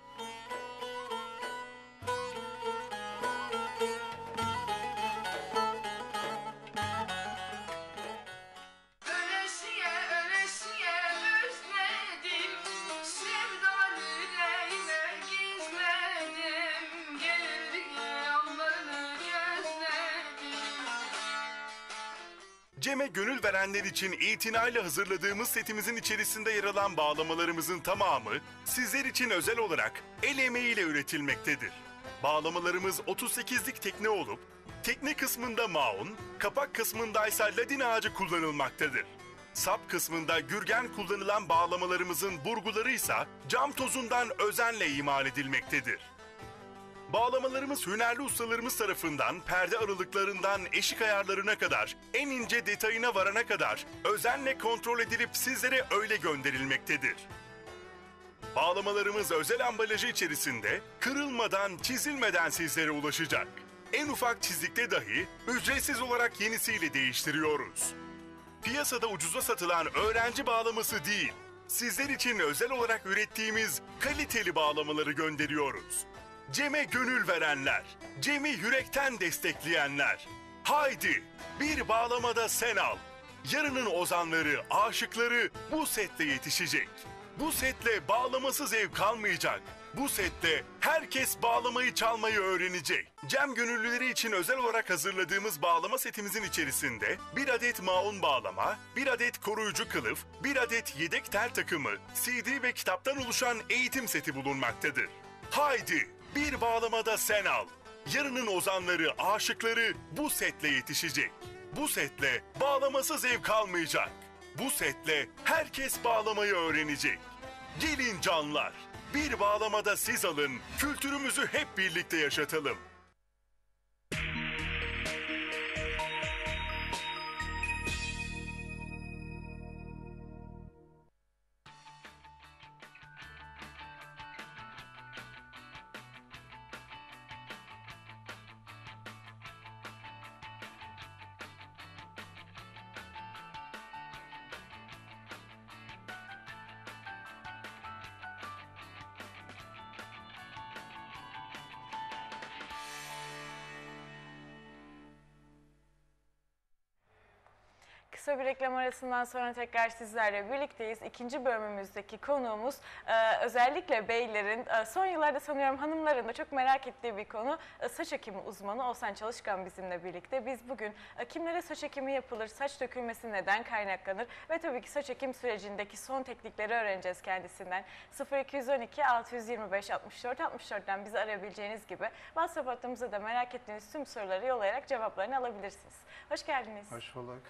Cem'e gönül verenler için itinayla hazırladığımız setimizin içerisinde yer alan bağlamalarımızın tamamı sizler için özel olarak el emeğiyle üretilmektedir. Bağlamalarımız otuz sekizlik tekne olup, tekne kısmında maun, kapak kısmındaysa ladin ağacı kullanılmaktadır. Sap kısmında gürgen kullanılan bağlamalarımızın burguları ise cam tozundan özenle imal edilmektedir. Bağlamalarımız hünerli ustalarımız tarafından perde aralıklarından eşik ayarlarına kadar, en ince detayına varana kadar özenle kontrol edilip sizlere öyle gönderilmektedir. Bağlamalarımız özel ambalajı içerisinde kırılmadan, çizilmeden sizlere ulaşacak. En ufak çizikte dahi ücretsiz olarak yenisiyle değiştiriyoruz. Piyasada ucuza satılan öğrenci bağlaması değil, sizler için özel olarak ürettiğimiz kaliteli bağlamaları gönderiyoruz. Cem'e gönül verenler, Cem'i yürekten destekleyenler. Haydi bir bağlamada sen al. Yarının ozanları, aşıkları bu setle yetişecek. Bu setle bağlamasız ev kalmayacak. Bu setle herkes bağlamayı çalmayı öğrenecek. Cem gönüllüleri için özel olarak hazırladığımız bağlama setimizin içerisinde bir adet maun bağlama, bir adet koruyucu kılıf, bir adet yedek tel takımı, C D ve kitaptan oluşan eğitim seti bulunmaktadır. Haydi bir bağlamada sen al. Yarının ozanları, aşıkları bu setle yetişecek. Bu setle bağlamasız ev kalmayacak. Bu setle herkes bağlamayı öğrenecek. Gelin canlar, bir bağlamada siz alın, kültürümüzü hep birlikte yaşatalım. Kısa bir reklam arasından sonra tekrar sizlerle birlikteyiz. İkinci bölümümüzdeki konuğumuz e, özellikle beylerin, e, son yıllarda sanıyorum hanımların da çok merak ettiği bir konu. E, saç ekimi uzmanı Oğuzhan Çalışkan bizimle birlikte. Biz bugün e, kimlere saç ekimi yapılır, saç dökülmesi neden kaynaklanır ve tabii ki saç ekim sürecindeki son teknikleri öğreneceğiz kendisinden. sıfır iki on iki altı yüz yirmi beş altmış dört altmış dört'ten bizi arayabileceğiniz gibi WhatsApp hattımıza da merak ettiğiniz tüm soruları yollayarak cevaplarını alabilirsiniz. Hoş geldiniz. Hoş bulduk. Nasılsınız?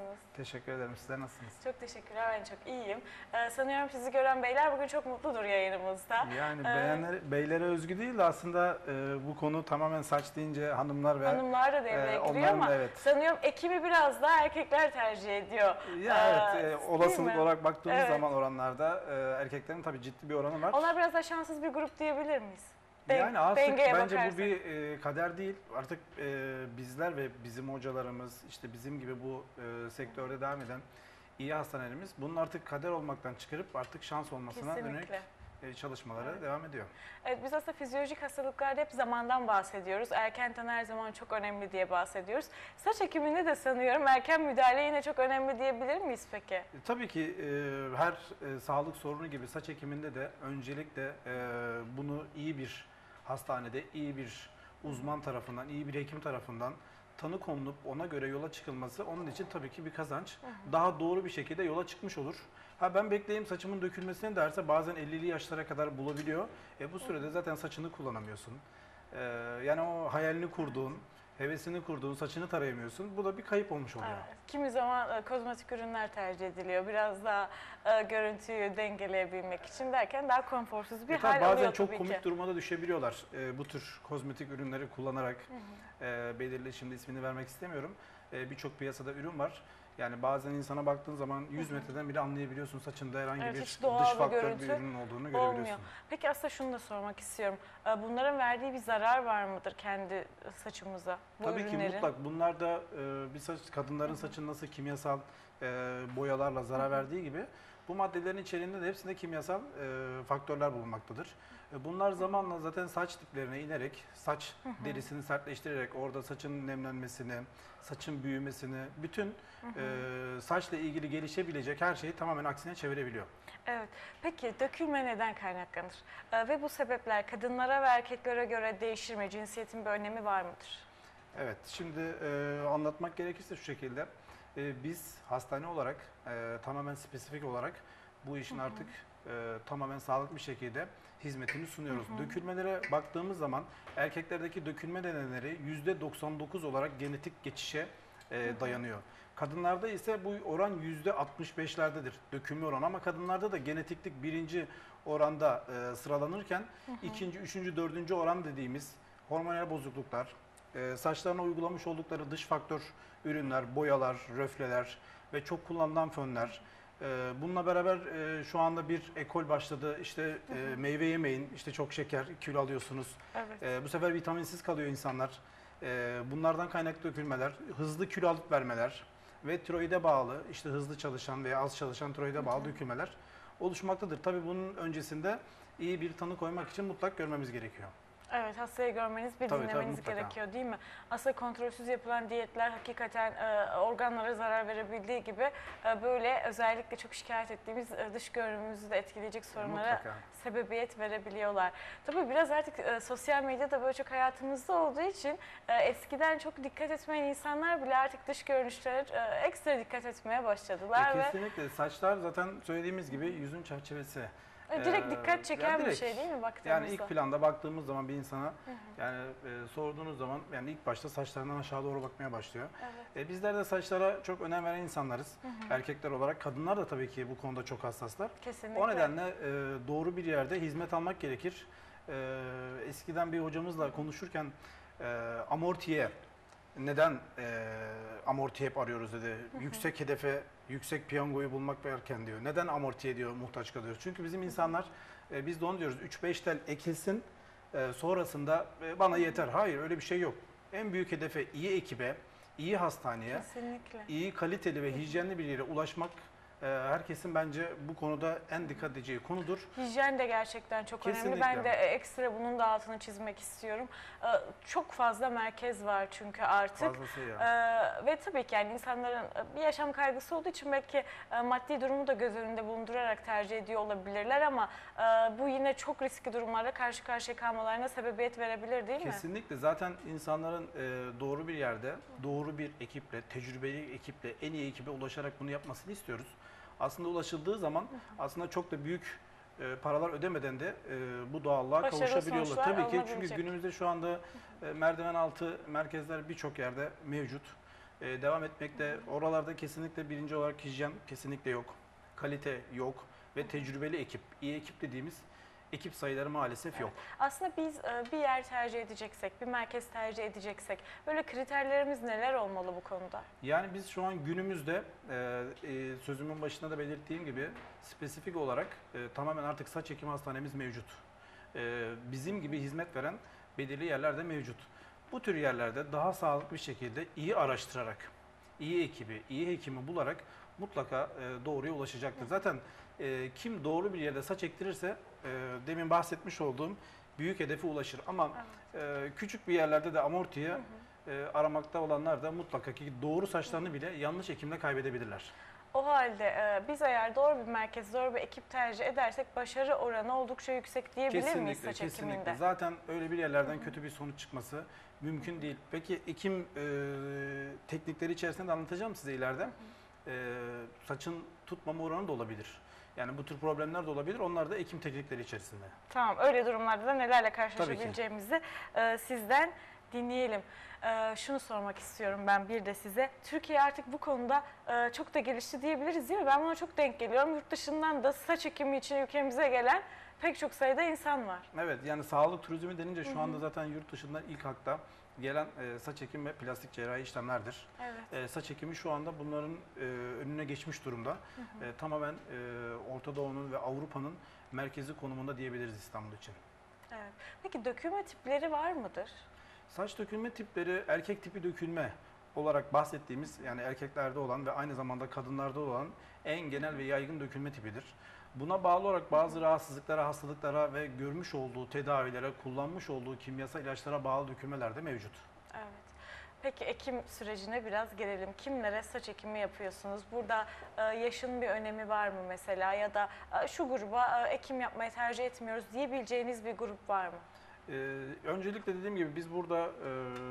nasılsınız? Teşekkür ederim. Sizler nasılsınız? Çok teşekkürler, ben çok iyiyim. Ee, sanıyorum sizi gören beyler bugün çok mutludur yayınımızda. Yani Ee, beyenler, beylere özgü değil de aslında e, bu konu tamamen saç deyince hanımlar ve Hanımlar da devreye e, giriyor onların ama da evet. sanıyorum ekibi biraz daha erkekler tercih ediyor. Ya Ee, evet, e, değil olasılık mi? olarak baktığımız Evet. zaman oranlarda e, erkeklerin tabii ciddi bir oranı var. Onlar biraz daha şanssız bir grup diyebilir miyiz? Den- Yani artık dengeye bence bakarsak. bu bir e, kader değil. Artık e, bizler ve bizim hocalarımız, işte bizim gibi bu e, sektörde devam eden iyi hastanelerimiz bunun artık kader olmaktan çıkarıp artık şans olmasına dönük Kesinlikle. e, çalışmaları Evet. devam ediyor. Evet, biz aslında fizyolojik hastalıklarda hep zamandan bahsediyoruz. Erken tanı her zaman çok önemli diye bahsediyoruz. Saç ekiminde de sanıyorum erken müdahale yine çok önemli diyebilir miyiz peki? E, Tabii ki e, her e, sağlık sorunu gibi saç ekiminde de öncelikle e, bunu iyi bir hastanede, iyi bir uzman tarafından, iyi bir hekim tarafından tanı konulup ona göre yola çıkılması onun için tabii ki bir kazanç. Daha doğru bir şekilde yola çıkmış olur. Ha ben bekleyeyim saçımın dökülmesini derse bazen ellili yaşlara kadar bulabiliyor. E bu sürede zaten saçını kullanamıyorsun. E, yani o hayalini kurduğun, hevesini kurduğun saçını tarayamıyorsun. Bu da bir kayıp olmuş oluyor. Evet. Kimi zaman e, kozmetik ürünler tercih ediliyor. Biraz daha e, görüntüyü dengeleyebilmek için derken daha konforsuz bir E tabii hal bazen oluyor çok tabii komik ki. duruma da düşebiliyorlar. E, bu tür kozmetik ürünleri kullanarak e, belirli, şimdi ismini vermek istemiyorum. E, Birçok piyasada ürün var. Yani bazen insana baktığın zaman yüz metreden bile anlayabiliyorsun saçında herhangi Evet, bir hiç dış doğal bir faktör bir görüntü ürünün olduğunu Olmuyor. görebiliyorsun. Peki aslında şunu da sormak istiyorum. E, Bunların verdiği bir zarar var mıdır kendi saçımıza? Bu Tabii ki ürünlerin? mutlak. Bunlar da e, bir saç, kadınların saçının nasıl kimyasal e, boyalarla zarar verdiği gibi bu maddelerin içeriğinde de hepsinde kimyasal e, faktörler bulunmaktadır. E, bunlar zamanla zaten saç diplerine inerek, saç derisini sertleştirerek orada saçın nemlenmesini, saçın büyümesini, bütün e, saçla ilgili gelişebilecek her şeyi tamamen aksine çevirebiliyor. Evet. Peki dökülme neden kaynaklanır? E, ve bu sebepler kadınlara ve erkeklere göre değişir mi? Cinsiyetin bir önemi var mıdır? Evet, şimdi e, anlatmak gerekirse şu şekilde, e, biz hastane olarak e, tamamen spesifik olarak bu işin artık e, tamamen sağlıklı bir şekilde hizmetini sunuyoruz. Dökülmelere baktığımız zaman erkeklerdeki dökülme nedenleri yüzde doksan dokuz olarak genetik geçişe e, dayanıyor. Kadınlarda ise bu oran yüzde altmış beşlerdedir dökülme oranı, ama kadınlarda da genetiklik birinci oranda e, sıralanırken ikinci, üçüncü, dördüncü oran dediğimiz hormonal bozukluklar, e, saçlarına uygulamış oldukları dış faktör ürünler, boyalar, röfleler ve çok kullanılan fönler. E, bununla beraber e, şu anda bir ekol başladı. İşte e, meyve yemeyin, işte çok şeker, kilo alıyorsunuz. Evet. E, bu sefer vitaminsiz kalıyor insanlar. E, bunlardan kaynaklı dökülmeler, hızlı kilo alıp vermeler ve tiroide bağlı, işte hızlı çalışan veya az çalışan tiroide bağlı dökülmeler oluşmaktadır. Tabii bunun öncesinde iyi bir tanı koymak için mutlak görmemiz gerekiyor. Evet, hastayı görmeniz, bir Tabii, tabii, dinlemeniz mutlaka. gerekiyor değil mi? Aslında kontrolsüz yapılan diyetler hakikaten e, organlara zarar verebildiği gibi e, böyle özellikle çok şikayet ettiğimiz e, dış görünümümüzü de etkileyecek sorunlara Mutlaka. sebebiyet verebiliyorlar. Tabii biraz artık e, sosyal medya da böyle çok hayatımızda olduğu için e, eskiden çok dikkat etmeyen insanlar bile artık dış görünüşlere e, ekstra dikkat etmeye başladılar E, ve kesinlikle. Saçlar zaten söylediğimiz gibi yüzün çerçevesi. e, direkt Ee, dikkat çeken ya bir direkt. şey değil mi baktığımızda? Yani ilk planda baktığımız zaman bir insana yani e, sorduğunuz zaman yani ilk başta saçlarından aşağı doğru bakmaya başlıyor. Evet. E, bizler de saçlara çok önem veren insanlarız. Erkekler olarak, kadınlar da tabii ki bu konuda çok hassaslar. Kesinlikle. O nedenle e, doğru bir yerde hizmet almak gerekir. E, eskiden bir hocamızla konuşurken e, amortiye neden e, amorti hep arıyoruz dedi. Yüksek hedefe, yüksek piyangoyu bulmak varken diyor. Neden amortiye diyor muhtaç kalıyoruz? Çünkü bizim insanlar, e, biz de onu diyoruz, üç beş tel ekilsin, e, sonrasında e, bana yeter. Hayır, öyle bir şey yok. En büyük hedefe iyi ekibe, iyi hastaneye, Kesinlikle. iyi kaliteli ve hijyenli bir yere ulaşmak e, herkesin bence bu konuda en dikkat edeceği konudur. Hijyen de gerçekten çok önemli. Kesinlikle. Ben de e, ekstra bunun da altını çizmek istiyorum. Ee, Çok fazla merkez var çünkü artık. Fazlasıyla. Ee, ve tabii ki yani insanların e, bir yaşam kaygısı olduğu için belki e, maddi durumu da göz önünde bulundurarak tercih ediyor olabilirler ama e, bu yine çok riskli durumlarla karşı karşıya kalmalarına sebebiyet verebilir değil mi? Kesinlikle. Zaten insanların e, doğru bir yerde, doğru bir ekiple, tecrübeli ekiple, en iyi ekibe ulaşarak bunu yapmasını istiyoruz. Aslında ulaşıldığı zaman aslında çok da büyük e, paralar ödemeden de e, bu doğallığa Başarılı kavuşabiliyorlar. sonuçlar Tabii ki, çünkü alınabilecek. günümüzde şu anda e, merdiven altı merkezler birçok yerde mevcut. e, devam etmekte. Oralarda kesinlikle birinci olarak hijyen kesinlikle yok. Kalite yok ve tecrübeli ekip, iyi ekip dediğimiz ekip sayıları maalesef yok. Aslında biz e, bir yer tercih edeceksek, bir merkez tercih edeceksek böyle kriterlerimiz neler olmalı bu konuda? Yani biz şu an günümüzde e, e, sözümün başında da belirttiğim gibi spesifik olarak e, tamamen artık saç ekimi hastanemiz mevcut. E, bizim gibi hizmet veren belirli yerler de mevcut. Bu tür yerlerde daha sağlıklı bir şekilde iyi araştırarak, iyi ekibi, iyi hekimi bularak mutlaka e, doğruya ulaşacaktır. Zaten e, kim doğru bir yerde saç ektirirse e, demin bahsetmiş olduğum büyük hedefe ulaşır. Ama e, küçük bir yerlerde de amortiye e, aramakta olanlar da mutlaka ki doğru saçlarını bile yanlış ekimle kaybedebilirler. O halde e, biz eğer doğru bir merkez, doğru bir ekip tercih edersek başarı oranı oldukça yüksek diyebilir miyiz Kesinlikle, saç kesinlikle. ekiminde? Zaten öyle bir yerlerden kötü bir sonuç çıkması mümkün değil. Peki ekim e, teknikleri içerisinde de anlatacağım size ileride. E, saçın tutmama oranı da olabilir. Yani bu tür problemler de olabilir. Onlar da ekim teknikleri içerisinde. Tamam, öyle durumlarda da nelerle karşılaşabileceğimizi e, sizden dinleyelim. E, şunu sormak istiyorum ben bir de size. Türkiye artık bu konuda e, çok da gelişti diyebiliriz değil mi? Ben buna çok denk geliyorum. Yurt dışından da saç ekimi için ülkemize gelen pek çok sayıda insan var. Evet, yani sağlık turizmi denince şu anda zaten yurt dışından ilk hakta gelen e, saç ekim ve plastik cerrahi işlemlerdir. Evet. E, saç ekimi şu anda bunların e, önüne geçmiş durumda. E, tamamen e, Orta Doğu'nun ve Avrupa'nın merkezi konumunda diyebiliriz İstanbul için. Evet. Peki dökülme tipleri var mıdır? Saç dökülme tipleri erkek tipi dökülme olarak bahsettiğimiz, yani erkeklerde olan ve aynı zamanda kadınlarda olan en genel ve yaygın dökülme tipidir. Buna bağlı olarak bazı rahatsızlıklara, hastalıklara ve görmüş olduğu tedavilere, kullanmış olduğu kimyasal ilaçlara bağlı dökülmeler de mevcut. Evet. Peki ekim sürecine biraz gelelim. Kimlere saç ekimi yapıyorsunuz? Burada e, yaşın bir önemi var mı mesela, ya da e, şu gruba e, ekim yapmayı tercih etmiyoruz diyebileceğiniz bir grup var mı? Ee, öncelikle dediğim gibi biz burada e,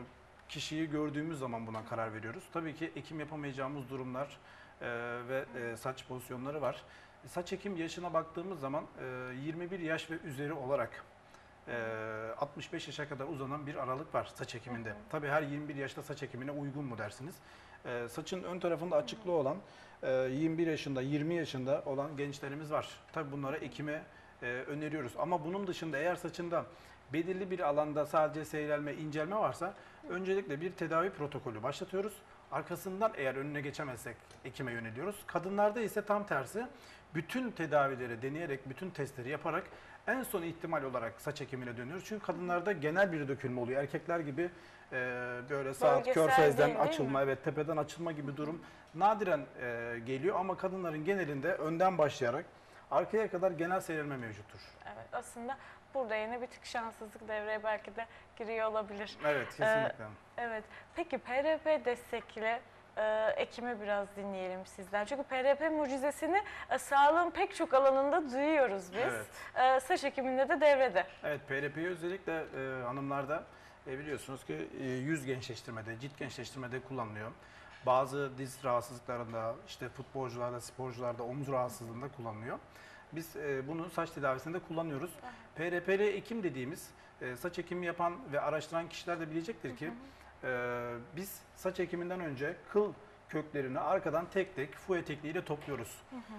kişiyi gördüğümüz zaman buna karar veriyoruz. Tabii ki ekim yapamayacağımız durumlar e, ve e, saç pozisyonları var. Saç ekim yaşına baktığımız zaman e, yirmi bir yaş ve üzeri olarak e, altmış beş yaşa kadar uzanan bir aralık var saç ekiminde. Hı hı. Tabii her yirmi bir yaşta saç ekimine uygun mu dersiniz? E, saçın ön tarafında açıklığı olan e, yirmi bir yaşında, yirmi yaşında olan gençlerimiz var. Tabii bunlara ekime e, öneriyoruz. Ama bunun dışında eğer saçında belirli bir alanda sadece seyrelme, incelme varsa öncelikle bir tedavi protokolü başlatıyoruz. Arkasından eğer önüne geçemezsek ekime yöneliyoruz. Kadınlarda ise tam tersi, bütün tedavileri deneyerek, bütün testleri yaparak en son ihtimal olarak saç ekimine dönüyoruz. Çünkü kadınlarda genel bir dökülme oluyor. Erkekler gibi e, böyle saat Bölgesel körfezden değil, değil açılma, mi? evet tepeden açılma gibi durum nadiren e, geliyor. Ama kadınların genelinde önden başlayarak arkaya kadar genel seyrelme mevcuttur. Evet, aslında burada yine bir tık şanssızlık devreye belki de giriyor olabilir. Evet, kesinlikle. Evet. Peki P R P destekli e, ekimi biraz dinleyelim sizden. Çünkü P R P mucizesini e, sağlığın pek çok alanında duyuyoruz biz. Evet. E, saç ekiminde de devrede. Evet, P R P'yi özellikle e, hanımlarda e, biliyorsunuz ki e, yüz gençleştirmede, cilt gençleştirmede kullanılıyor. Bazı diz rahatsızlıklarında, işte futbolcularda, sporcularda, omuz rahatsızlığında kullanılıyor. Biz e, bunu saç tedavisinde kullanıyoruz. P R P'li ekim dediğimiz e, saç ekimi yapan ve araştıran kişiler de bilecektir ki e, biz saç ekiminden önce kıl köklerini arkadan tek tek fuye tekniğiyle topluyoruz.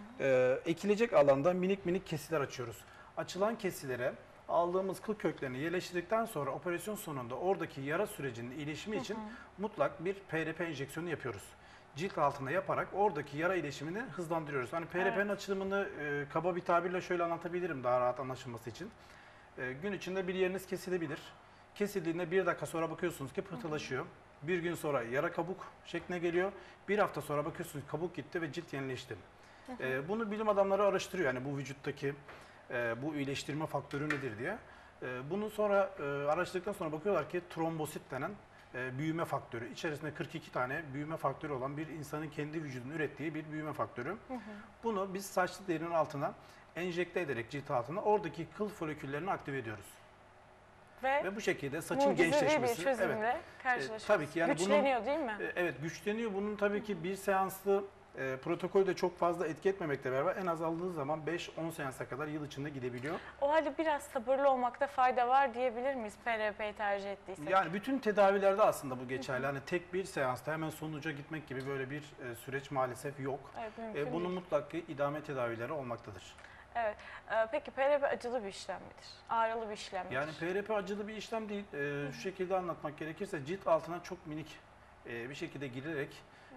E, ekilecek alanda minik minik kesiler açıyoruz. Açılan kesilere aldığımız kıl köklerini yerleştirdikten sonra operasyon sonunda oradaki yara sürecinin iyileşimi için mutlak bir P R P enjeksiyonu yapıyoruz. Cilt altında yaparak oradaki yara iyileşimini hızlandırıyoruz. Hani P R P'nin Evet. açılımını e, kaba bir tabirle şöyle anlatabilirim daha rahat anlaşılması için. E, gün içinde bir yeriniz kesilebilir. Kesildiğinde bir dakika sonra bakıyorsunuz ki pıhtılaşıyor. Bir gün sonra yara kabuk şekline geliyor. Bir hafta sonra bakıyorsunuz kabuk gitti ve cilt yenileşti. E, bunu bilim adamları araştırıyor. Yani bu vücuttaki e, bu iyileştirme faktörü nedir diye. E, bunu sonra e, araştırdıktan sonra bakıyorlar ki trombosit denen e, büyüme faktörü. İçerisinde kırk iki tane büyüme faktörü olan bir insanın kendi vücudunun ürettiği bir büyüme faktörü. Hı hı. Bunu biz saçlı derinin altına enjekte ederek cilt altına oradaki kıl foliküllerini aktive ediyoruz. Ve, Ve bu şekilde saçın mucizevi gençleşmesi. bir çözümle Evet. karşılaşıyoruz. E, tabii ki yani Güçleniyor değil mi? E, evet güçleniyor. Bunun tabii ki bir seanslı E, protokolü de çok fazla etki etmemekle beraber en az aldığı zaman beş on seansa kadar yıl içinde gidebiliyor. O halde biraz sabırlı olmakta fayda var diyebilir miyiz P R P'yi tercih ettiysek? Yani bütün tedavilerde aslında bu geçerli. Hani tek bir seansta hemen sonuca gitmek gibi böyle bir e, süreç maalesef yok. Evet, mümkün E, bunun değil. mutlaka idame tedavileri olmaktadır. Evet. Ee, peki P R P acılı bir işlem midir? Ağrılı bir işlem midir? Yani P R P acılı bir işlem değil. E, şu şekilde anlatmak gerekirse cilt altına çok minik e, bir şekilde girerek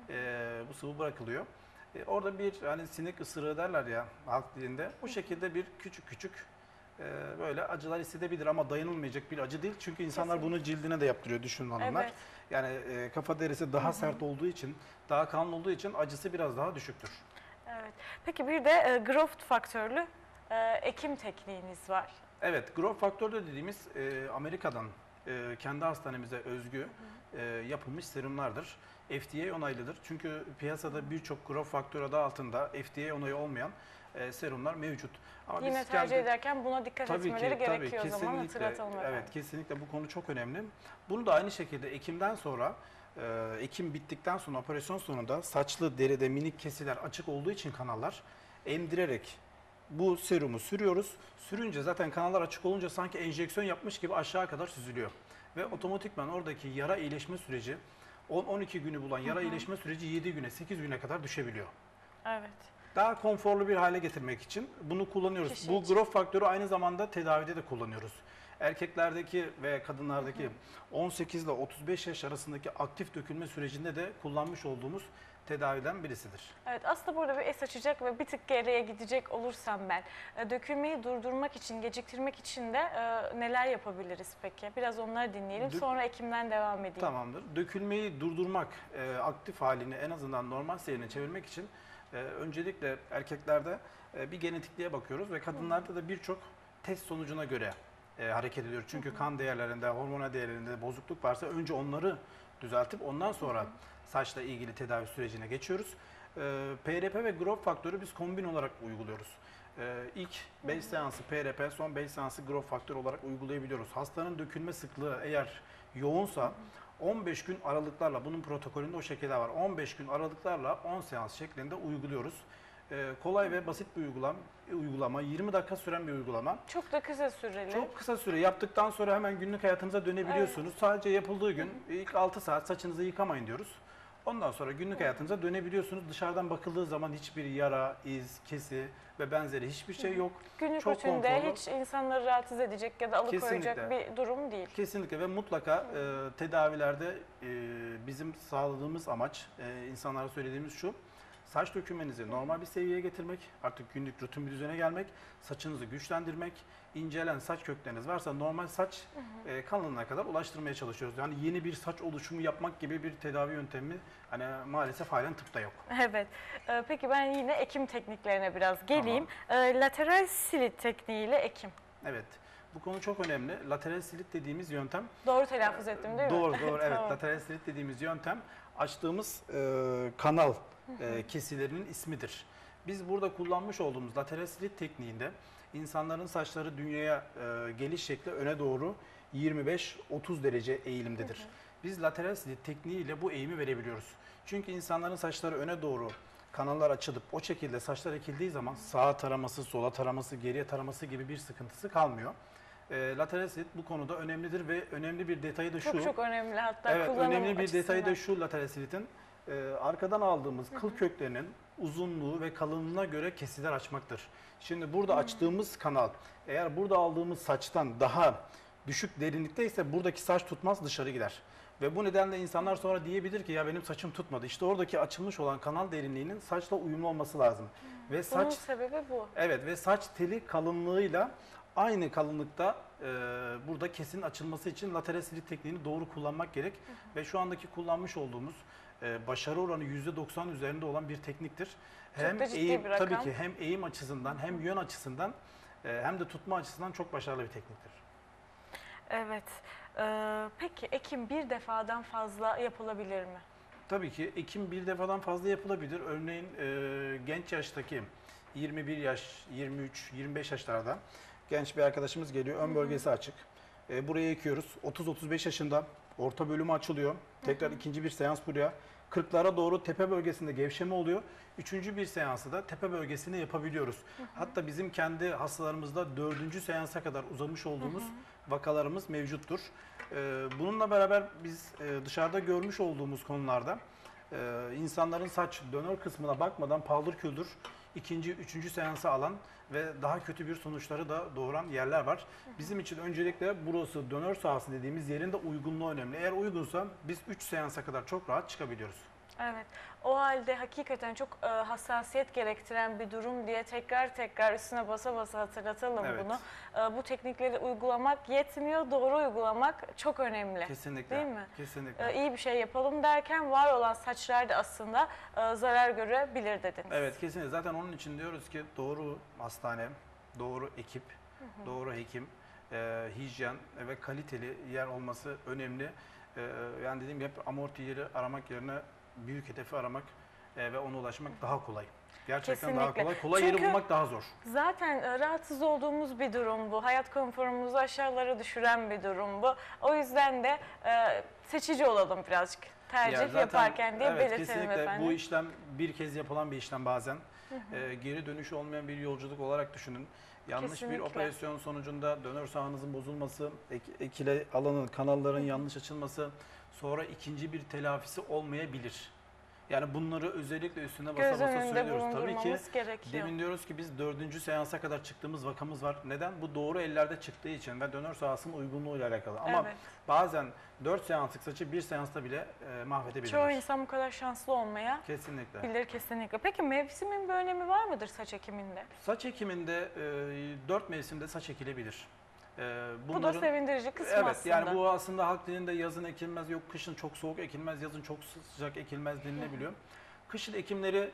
e, bu sıvı bırakılıyor. E, orada bir hani sinek ısırığı derler ya halk dilinde. Bu şekilde bir küçük küçük e, böyle acılar hissedebilir ama dayanılmayacak bir acı değil. Çünkü insanlar Kesinlikle. bunu cildine de yaptırıyor düşünün hanımlar. Evet. Yani e, kafa derisi daha sert olduğu için, daha kalın olduğu için acısı biraz daha düşüktür. Evet. Peki bir de e, growth faktörlü e, ekim tekniğiniz var. Evet, growth faktörü dediğimiz e, Amerika'dan e, kendi hastanemize özgü e, yapılmış serumlardır. F D A onaylıdır. Çünkü piyasada birçok growth faktör adı altında F D A onayı olmayan e, serumlar mevcut. Ama Yine biz tercih kendi- ederken buna dikkat Tabii etmeleri ki, tabii, gerekiyor o zaman kesinlikle. hatırlatalım efendim. Evet, kesinlikle bu konu çok önemli. Bunu da aynı şekilde ekimden sonra, e, ekim bittikten sonra operasyon sonunda saçlı deride minik kesiler açık olduğu için kanallar emdirerek bu serumu sürüyoruz. Sürünce zaten kanallar açık olunca sanki enjeksiyon yapmış gibi aşağı kadar süzülüyor. Ve otomatikman oradaki yara iyileşme süreci on on iki günü bulan yara iyileşme süreci yedi güne sekiz güne kadar düşebiliyor. Evet. Daha konforlu bir hale getirmek için bunu kullanıyoruz. Kişi Bu için. growth faktörü aynı zamanda tedavide de kullanıyoruz. Erkeklerdeki ve kadınlardaki on sekiz ile otuz beş yaş arasındaki aktif dökülme sürecinde de kullanmış olduğumuz tedaviden birisidir. Evet, aslında burada bir es açacak ve bir tık geriye gidecek olursam ben, e, dökülmeyi durdurmak için, geciktirmek için de e, neler yapabiliriz peki? Biraz onları dinleyelim, Dök- sonra ekimden devam edeyim. Tamamdır. Dökülmeyi durdurmak, e, aktif halini en azından normal seyrine çevirmek için e, öncelikle erkeklerde e, bir genetikliğe bakıyoruz ve kadınlarda da birçok test sonucuna göre e, hareket ediyoruz. Çünkü kan değerlerinde, hormona değerlerinde bozukluk varsa önce onları düzeltip ondan sonra saçla ilgili tedavi sürecine geçiyoruz. E, P R P ve growth faktörü biz kombin olarak uyguluyoruz. E, ilk beş seansı P R P, son beş seansı growth faktör olarak uygulayabiliyoruz. Hastanın dökülme sıklığı eğer yoğunsa on beş gün aralıklarla, bunun protokolünde o şekilde var. on beş gün aralıklarla on seans şeklinde uyguluyoruz. Ee, kolay ve basit bir uygulama, uygulama, yirmi dakika süren bir uygulama. Çok da kısa süreli. Çok kısa süre yaptıktan sonra hemen günlük hayatınıza dönebiliyorsunuz. Sadece yapıldığı gün ilk altı saat saçınızı yıkamayın diyoruz. Ondan sonra günlük hayatınıza dönebiliyorsunuz. Dışarıdan bakıldığı zaman hiçbir yara, iz, kesi ve benzeri hiçbir şey yok. Günlük çok rutinde konforlu. hiç insanları rahatsız edecek ya da alıkoyacak Kesinlikle. bir durum değil. Kesinlikle ve mutlaka e, tedavilerde e, bizim sağladığımız amaç, e, insanlara söylediğimiz şu: saç dökülmenizi normal bir seviyeye getirmek, artık günlük rutin bir düzene gelmek, saçınızı güçlendirmek, incelen saç kökleriniz varsa normal saç e, kalınlığına kadar ulaştırmaya çalışıyoruz. Yani yeni bir saç oluşumu yapmak gibi bir tedavi yöntemi hani maalesef halen tıpta yok. Evet. Ee, peki ben yine ekim tekniklerine biraz geleyim. Ee, lateral slit tekniğiyle ekim. Evet. Bu konu çok önemli. Lateral slit dediğimiz yöntem. Doğru telaffuz ettim değil mi? Doğru doğru evet. Tamam. Lateral slit dediğimiz yöntem açtığımız e, kanal e, kesilerinin ismidir. Biz burada kullanmış olduğumuz lateral slit tekniğinde insanların saçları dünyaya e, geliş şekli öne doğru yirmi beş otuz derece eğilimdedir. Biz lateral slit tekniğiyle bu eğimi verebiliyoruz. Çünkü insanların saçları öne doğru kanallar açılıp o şekilde saçlar ekildiği zaman sağa taraması, sola taraması, geriye taraması gibi bir sıkıntısı kalmıyor. E, lateral slit bu konuda önemlidir ve önemli bir detayı da şu. Çok çok önemli hatta Evet, kullanım önemli bir detayı da açısından. şu lateral slitin e, arkadan aldığımız kıl köklerinin uzunluğu ve kalınlığına göre kesiler açmaktır. Şimdi burada açtığımız kanal eğer burada aldığımız saçtan daha düşük derinlikte ise buradaki saç tutmaz, dışarı gider. Ve bu nedenle insanlar sonra diyebilir ki ya benim saçım tutmadı. İşte oradaki açılmış olan kanal derinliğinin saçla uyumlu olması lazım. Ve Bunun saç sebebi bu. evet ve saç teli kalınlığıyla aynı kalınlıkta e, burada kesin açılması için lateral slit tekniğini doğru kullanmak gerek. Hı hı. Ve şu andaki kullanmış olduğumuz e, başarı oranı yüzde doksan üzerinde olan bir tekniktir. Çok Hem da ciddi eğim, bir rakam. tabii ki hem eğim açısından hem yön açısından e, hem de tutma açısından çok başarılı bir tekniktir. Evet. Ee, peki ekim bir defadan fazla yapılabilir mi? Tabii ki ekim bir defadan fazla yapılabilir. Örneğin e, genç yaştaki yirmi bir yaş, yirmi üç, yirmi beş yaşlarda genç bir arkadaşımız geliyor. Ön bölgesi açık. E, buraya ekiyoruz. otuz otuz beş yaşında orta bölümü açılıyor. Tekrar ikinci bir seans buraya. kırklara doğru tepe bölgesinde gevşeme oluyor. Üçüncü bir seansı da tepe bölgesinde yapabiliyoruz. Hı hı. Hatta bizim kendi hastalarımızda dördüncü seansa kadar uzamış olduğumuz hı hı. vakalarımız mevcuttur. Ee, bununla beraber biz e, dışarıda görmüş olduğumuz konularda e, insanların saç dönör kısmına bakmadan paldır küldür ikinci, üçüncü seansı alan ve daha kötü bir sonuçları da doğuran yerler var. Bizim için öncelikle burası dönör sahası dediğimiz yerin de uygunluğu önemli. Eğer uygunsa biz üç seansa kadar çok rahat çıkabiliyoruz. Evet. O halde hakikaten çok e, hassasiyet gerektiren bir durum diye tekrar tekrar üstüne basa basa hatırlatalım Evet. bunu. E, bu teknikleri uygulamak yetmiyor, doğru uygulamak çok önemli. Kesinlikle. Değil mi? Kesinlikle. E, iyi bir şey yapalım derken var olan saçlar da aslında e, zarar görebilir dediniz. Evet, kesinlikle. Zaten onun için diyoruz ki doğru hastane, doğru ekip, hı hı. doğru hekim, e, hijyen ve kaliteli yer olması önemli. E, yani dediğim gibi hep amorti yeri aramak yerine büyük hedefi aramak e, ve ona ulaşmak daha kolay. Gerçekten Kesinlikle. daha kolay. Kolay Çünkü yeri bulmak daha zor. Zaten e, rahatsız olduğumuz bir durum bu. Hayat konforumuzu aşağılara düşüren bir durum bu. O yüzden de e, seçici olalım birazcık. Tercih Ya zaten, yaparken diye evet, belirtelim kesinlikle efendim. Bu işlem bir kez yapılan bir işlem bazen. Hı hı. E, geri dönüşü olmayan bir yolculuk olarak düşünün. Yanlış Kesinlikle. bir operasyon sonucunda dönör sahanızın bozulması, ek, ekile alanın, kanalların yanlış açılması, sonra ikinci bir telafisi olmayabilir. Yani bunları özellikle üstüne basa Göz basa önünde söylüyoruz. Tabii ki bulundurmamız gerekiyor. demin diyoruz ki biz dördüncü seansa kadar çıktığımız vakamız var. Neden? Bu doğru ellerde çıktığı için ve dönör sahasının uygunluğuyla alakalı. Ama Evet. bazen dört seanslık saçı bir seansta bile e, mahvedebilir. Çoğu insan bu kadar şanslı olmaya Kesinlikle. bilir kesinlikle. Peki mevsimin bir önemi var mıdır saç ekiminde? Saç ekiminde e, dört mevsimde saç ekilebilir. E, Bu da sevindirici kısmı evet, aslında. yani bu aslında halk dilinde yazın ekilmez, yok kışın çok soğuk ekilmez, yazın çok sıcak ekilmez denilebiliyor. Kışın ekimleri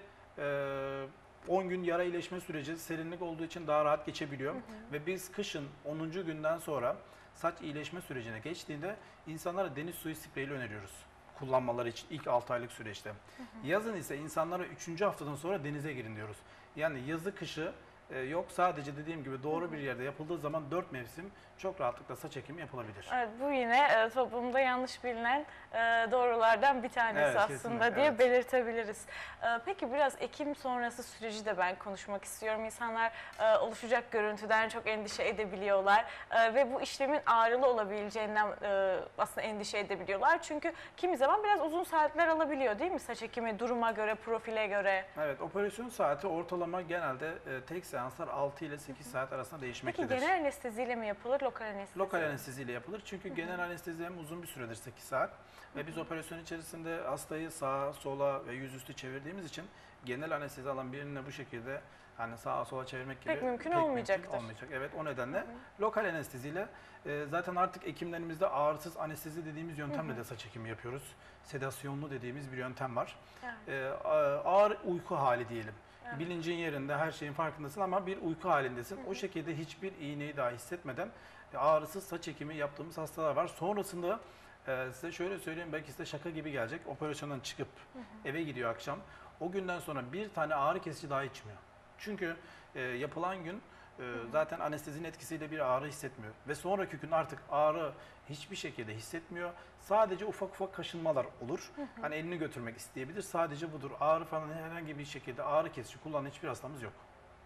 on gün yara iyileşme süreci serinlik olduğu için daha rahat geçebiliyor. Hı hı. Ve biz kışın onuncu günden sonra saç iyileşme sürecine geçtiğinde insanlara deniz suyu spreyiyle öneriyoruz. Kullanmaları için ilk altı aylık süreçte. Hı hı. Yazın ise insanlara üçüncü haftadan sonra denize girin diyoruz. Yani yazı kışı e, yok, sadece dediğim gibi doğru bir yerde yapıldığı zaman dört mevsim çok rahatlıkla saç ekimi yapılabilir. Evet, bu yine e, toplumda yanlış bilinen e, doğrulardan bir tanesi Evet, aslında kesinlikle, diye evet. belirtebiliriz. E, peki biraz ekim sonrası süreci de ben konuşmak istiyorum. İnsanlar e, oluşacak görüntüden çok endişe edebiliyorlar e, ve bu işlemin ağrılı olabileceğinden e, aslında endişe edebiliyorlar. Çünkü kimi zaman biraz uzun saatler alabiliyor değil mi saç ekimi, duruma göre, profile göre? Evet, operasyon saati ortalama genelde e, tek seanslar altı ile sekiz saat arasında değişmektedir. Peki genel anesteziyle mi yapılır, lokal anestezi? Lokal anesteziyle yapılır. Çünkü genel anestezi hem uzun bir süredir sekiz saat ve biz operasyon içerisinde hastayı sağa, sola ve yüzüstü çevirdiğimiz için genel anestezi alan birine bu şekilde hani sağa sola çevirmek gibi pek mümkün olmayacaktır. Mümkün olmayacak. Evet, o nedenle hı hı. lokal anesteziyle e, zaten artık ekimlerimizde ağrısız anestezi dediğimiz yöntemle hı hı. de saç ekimi yapıyoruz. Sedasyonlu dediğimiz bir yöntem var. Evet. E, ağır uyku hali diyelim. Evet. Bilincin yerinde, her şeyin farkındasın ama bir uyku halindesin. Hı hı. O şekilde hiçbir iğneyi daha hissetmeden ağrısız saç ekimi yaptığımız hastalar var. Sonrasında e, size şöyle söyleyeyim, belki size şaka gibi gelecek. Operasyondan çıkıp hı hı. eve gidiyor akşam. O günden sonra bir tane ağrı kesici daha içmiyor. Çünkü e, yapılan gün e, zaten anestezinin etkisiyle bir ağrı hissetmiyor. Ve sonraki gün artık ağrı hiçbir şekilde hissetmiyor. Sadece ufak ufak kaşınmalar olur. Hı hı. Hani elini götürmek isteyebilir. Sadece budur. Ağrı falan herhangi bir şekilde ağrı kesici kullanan hiçbir hastamız yok.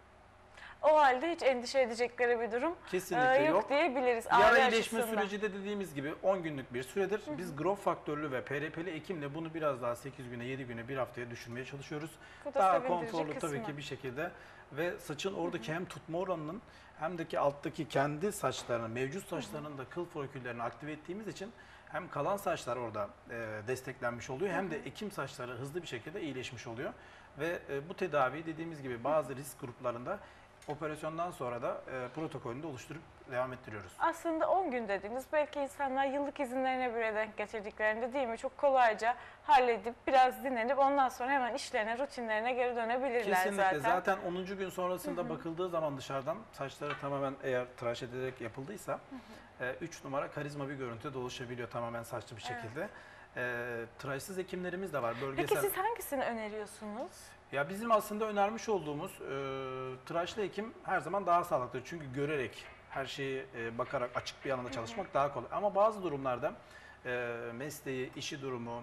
O halde hiç endişe edecekleri bir durum kesinlikle e, yok, yok diyebiliriz. Yara iyileşme süreci de dediğimiz gibi on günlük bir süredir. Hı hı. Biz growth faktörlü ve P R P'li ekimle bunu biraz daha sekiz güne, yedi güne, bir haftaya düşürmeye çalışıyoruz. Daha konforlu kısmı. Tabii ki bir şekilde ve saçın oradaki hı hı. hem tutma oranının hem de ki alttaki kendi saçlarının, mevcut saçlarının da kıl foliküllerini aktive ettiğimiz için hem kalan saçlar orada e, desteklenmiş oluyor hem de ekim saçları hızlı bir şekilde iyileşmiş oluyor. Ve e, bu tedavi dediğimiz gibi bazı risk gruplarında operasyondan sonra da e, protokolünde oluşturup devam ettiriyoruz. Aslında on gün dediğiniz belki insanlar yıllık izinlerine bile denk getirdiklerinde değil mi? Çok kolayca halledip biraz dinlenip ondan sonra hemen işlerine, rutinlerine geri dönebilirler Kesinlikle. zaten. Kesinlikle. Zaten onuncu gün sonrasında hı hı. bakıldığı zaman dışarıdan saçları tamamen eğer tıraş edilerek yapıldıysa üç e, numara karizma bir görüntü de oluşabiliyor tamamen saçlı bir şekilde. Evet. E, tıraşsız ekimlerimiz de var. Bölgesel... Peki siz hangisini öneriyorsunuz? Ya bizim aslında önermiş olduğumuz e, tıraşlı ekim her zaman daha sağlıklı. Çünkü görerek, her şeyi e, bakarak açık bir alanda çalışmak hı hı. daha kolay. Ama bazı durumlarda e, mesleği, işi durumu,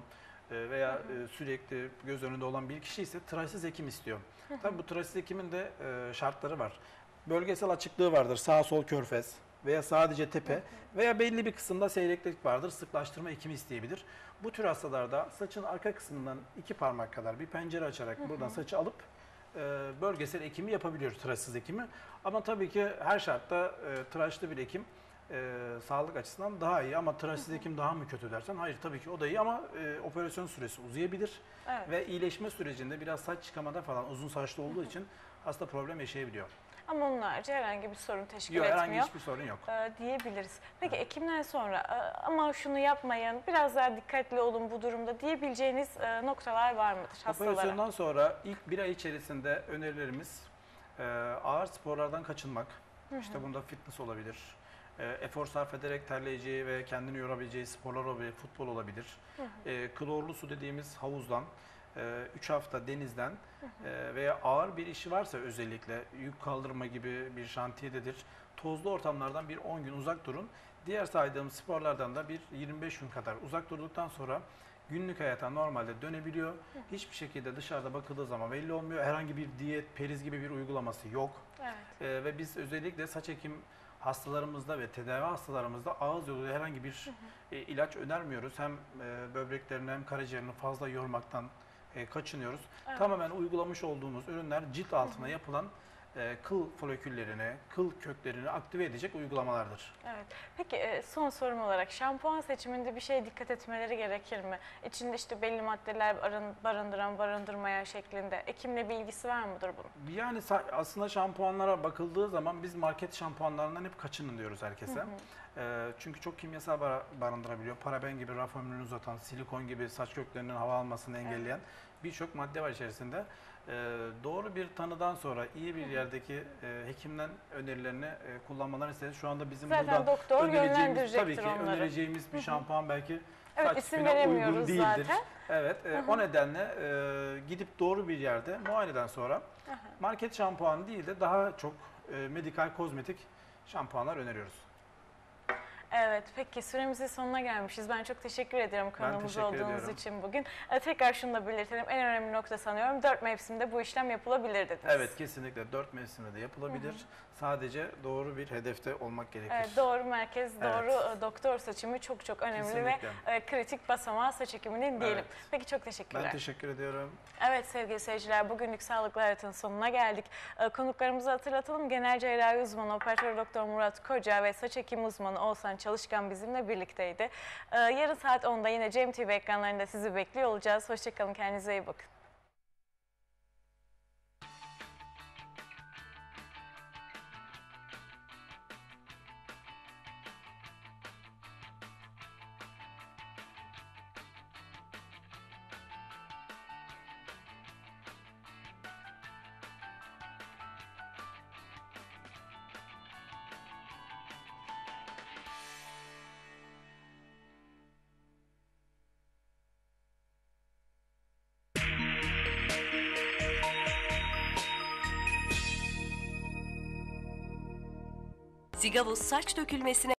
e, veya e, sürekli göz önünde olan bir kişi ise tıraşsız hekim istiyor. Tabii bu tıraşsız hekimin de e, şartları var. Bölgesel açıklığı vardır. Sağ sol körfez veya sadece tepe veya belli bir kısımda seyreklik vardır. Sıklaştırma hekimi isteyebilir. Bu tür hastalarda saçın arka kısmından iki parmak kadar bir pencere açarak buradan saçı alıp e, bölgesel ekimi yapabiliyor tıraşsız hekimi. Ama tabii ki her şartta e, tıraşlı bir hekim e, sağlık açısından daha iyi, ama tıraşsız hekim daha mı kötü dersen hayır, tabii ki o da iyi, ama e, operasyon süresi uzayabilir. Evet. Ve iyileşme sürecinde biraz saç çıkamada falan uzun saçlı olduğu için hasta problem yaşayabiliyor. Ama onun harici herhangi bir sorun teşkil Yok, etmiyor. herhangi hiçbir sorun yok. e, diyebiliriz. Peki ekimden sonra e, ama şunu yapmayın, biraz daha dikkatli olun bu durumda diyebileceğiniz e, noktalar var mıdır hastalara? Operasyondan sonra ilk bir ay içerisinde önerilerimiz e, ağır sporlardan kaçınmak. İşte bunda fitness olabilir. E, efor sarf ederek terleyeceği ve kendini yorabileceği sporlar olabilir, futbol olabilir. E, klorlu su dediğimiz havuzdan, üç hafta denizden e, veya ağır bir işi varsa, özellikle yük kaldırma gibi bir şantiyededir, tozlu ortamlardan bir on gün uzak durun. Diğer saydığım sporlardan da bir yirmi beş gün kadar uzak durduktan sonra günlük hayata normalde dönebiliyor. Hiçbir şekilde dışarıda bakıldığı zaman belli olmuyor. Herhangi bir diyet, periz gibi bir uygulaması yok. Evet. E, ve biz özellikle saç ekim hastalarımızda ve tedavi hastalarımızda ağız yoluyla herhangi bir e, ilaç önermiyoruz. Hem e, böbreklerini hem karaciğerini fazla yormaktan e, kaçınıyoruz. Evet. Tamamen uygulamış olduğumuz ürünler cilt altına yapılan e, kıl foliküllerini, kıl köklerini aktive edecek uygulamalardır. Evet. Peki e, son sorum olarak şampuan seçiminde bir şeye dikkat etmeleri gerekir mi? İçinde işte belli maddeler barın- barındıran, barındırmayan şeklinde. Ekimle bir ilgisi var mıdır bunun? Yani sa- aslında şampuanlara bakıldığı zaman biz market şampuanlarından hep kaçının diyoruz herkese. E, çünkü çok kimyasal bar- barındırabiliyor. Paraben gibi raf ömrünü uzatan, silikon gibi saç köklerinin hava almasını engelleyen birçok madde var içerisinde. E, doğru bir tanıdan sonra iyi bir yerdeki e, hekimden önerilerini e, kullanmalarını isteriz. Şu anda bizim Zaten buradan doktor önereceğimiz, yönlendirecektir tabii ki onları. önereceğimiz bir şampuan belki Evet, saç isim tipine veremiyoruz uygun değildir. zaten. Evet, e, o nedenle e, gidip doğru bir yerde muayeneden sonra market şampuanı değil de daha çok e, medikal kozmetik şampuanlar öneriyoruz. Evet, peki süremizin sonuna gelmişiz. Ben çok teşekkür ederim konuğumuz teşekkür olduğunuz ediyorum. için bugün. Ee, tekrar şunu da belirtelim. En önemli nokta sanıyorum dört mevsimde bu işlem yapılabilir dediniz. Evet, kesinlikle dört mevsimde de yapılabilir. Sadece doğru bir hedefte olmak gerekir. Evet, doğru merkez, Evet. doğru e, doktor seçimi çok çok önemli Kesinlikle. ve e, kritik basamağı saç ekiminin diyelim. Evet. Peki çok teşekkürler. Ben teşekkür ediyorum. Evet sevgili seyirciler, bugünlük Sağlıklı Hayatın sonuna geldik. Ee, konuklarımızı hatırlatalım. Genel cerrahi uzmanı Operatör Doktor Murat Koca ve saç ekimi uzmanı Oğuzhan Çalışkan bizimle birlikteydi. Ee, yarın saat onda yine Cem T V ekranlarında sizi bekliyor olacağız. Hoşçakalın, kendinize iyi bakın. Sigavus saç dökülmesine